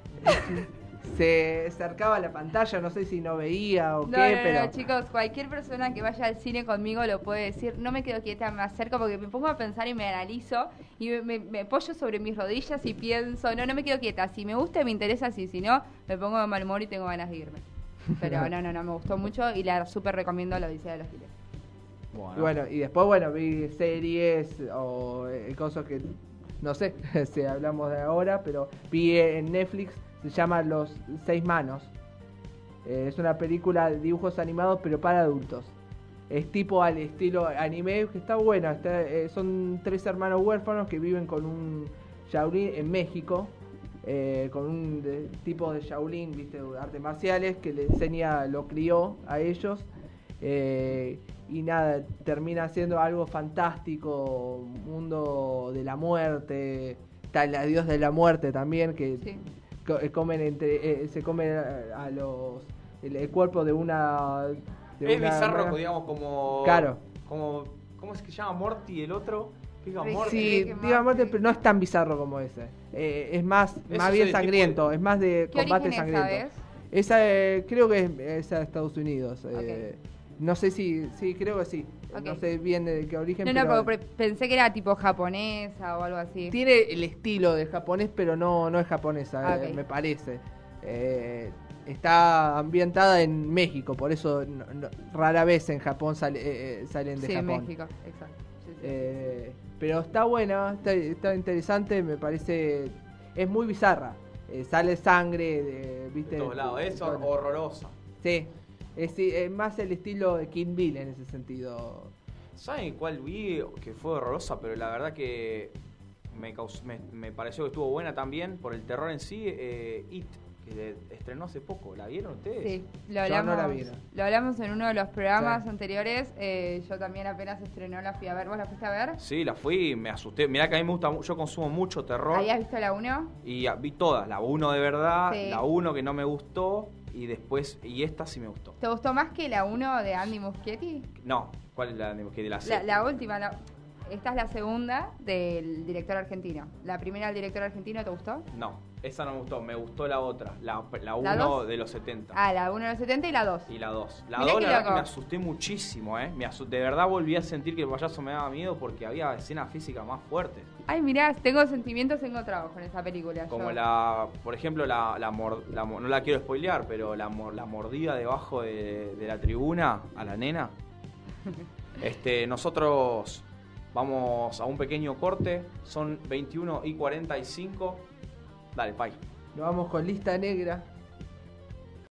se acercaba a la pantalla, no sé si no veía o qué, pero... No, chicos, cualquier persona que vaya al cine conmigo lo puede decir. No me quedo quieta, me acerco porque me pongo a pensar y me analizo y me apoyo sobre mis rodillas y pienso, no me quedo quieta. Si me gusta, me interesa, si no, me pongo de mal humor y tengo ganas de irme. Pero no, me gustó mucho y la súper recomiendo la Odisea de los Giles. Bueno, y después, vi series o cosas que, no sé si hablamos de ahora, pero vi en Netflix, se llama Los Seis Manos. Es una película de dibujos animados, pero para adultos. Es tipo al estilo anime, que está buena. Son 3 hermanos huérfanos que viven con un Shaolin en México, con un tipo de Shaolin, ¿viste? Artes marciales, que le enseña, lo crió a ellos. Y nada, termina siendo algo fantástico, mundo de la muerte, tal dios de la muerte también, que sí. Se comen a los el cuerpo de una... Es bizarro, digamos, como... Claro. Como, ¿cómo es que se llama? Morty, el otro. Sí, diga Morty, pero no es tan bizarro como ese. Es más bien sangriento, es más de combate sangriento. ¿Sabes? Esa creo que es de Estados Unidos. Okay. No sé si creo que sí. Okay. No sé bien de qué origen. No, pero pensé que era tipo japonesa o algo así. Tiene el estilo de japonés, pero no es japonesa, okay. Me parece. Está ambientada en México, por eso rara vez en Japón salen de Japón. Sí, México, exacto. Sí. Pero está buena, está interesante, me parece. Es muy bizarra. Sale sangre, ¿viste? De todos lados, es horrorosa. Sí. Es más el estilo de Kill Bill en ese sentido. ¿Saben cuál vi? Que fue horrorosa, pero la verdad que me pareció que estuvo buena también por el terror en sí. It, que estrenó hace poco. ¿La vieron ustedes? Sí, lo hablamos, no la vi. Lo hablamos en uno de los programas anteriores. Yo también apenas estrenó la fui a ver. ¿Vos la fuiste a ver? Sí, la fui y me asusté. Mirá que a mí me gusta, yo consumo mucho terror. ¿Habías visto la 1? Y vi todas. La 1 de verdad, sí. La 1 que no me gustó. Y después, y esta sí me gustó. ¿Te gustó más que la 1 de Andy Muschietti? No, ¿cuál es la de Andy Muschietti? La serie. La última, esta es la segunda del director argentino. ¿La primera del director argentino te gustó? No, esa no me gustó, me gustó la otra, la 1 de los 70. Ah, la 1 de los 70 y la 2. Y la 2. La 2 la verdad que me asusté muchísimo, de verdad volví a sentir que el payaso me daba miedo porque había escenas físicas más fuertes. Ay, mirá, tengo sentimientos encontrados con esa película. Como por ejemplo, no la quiero spoilear, pero la mordida debajo de la tribuna a la nena. Nosotros vamos a un pequeño corte, son 21:45. Dale, Pai. Nos vamos con Lista Negra.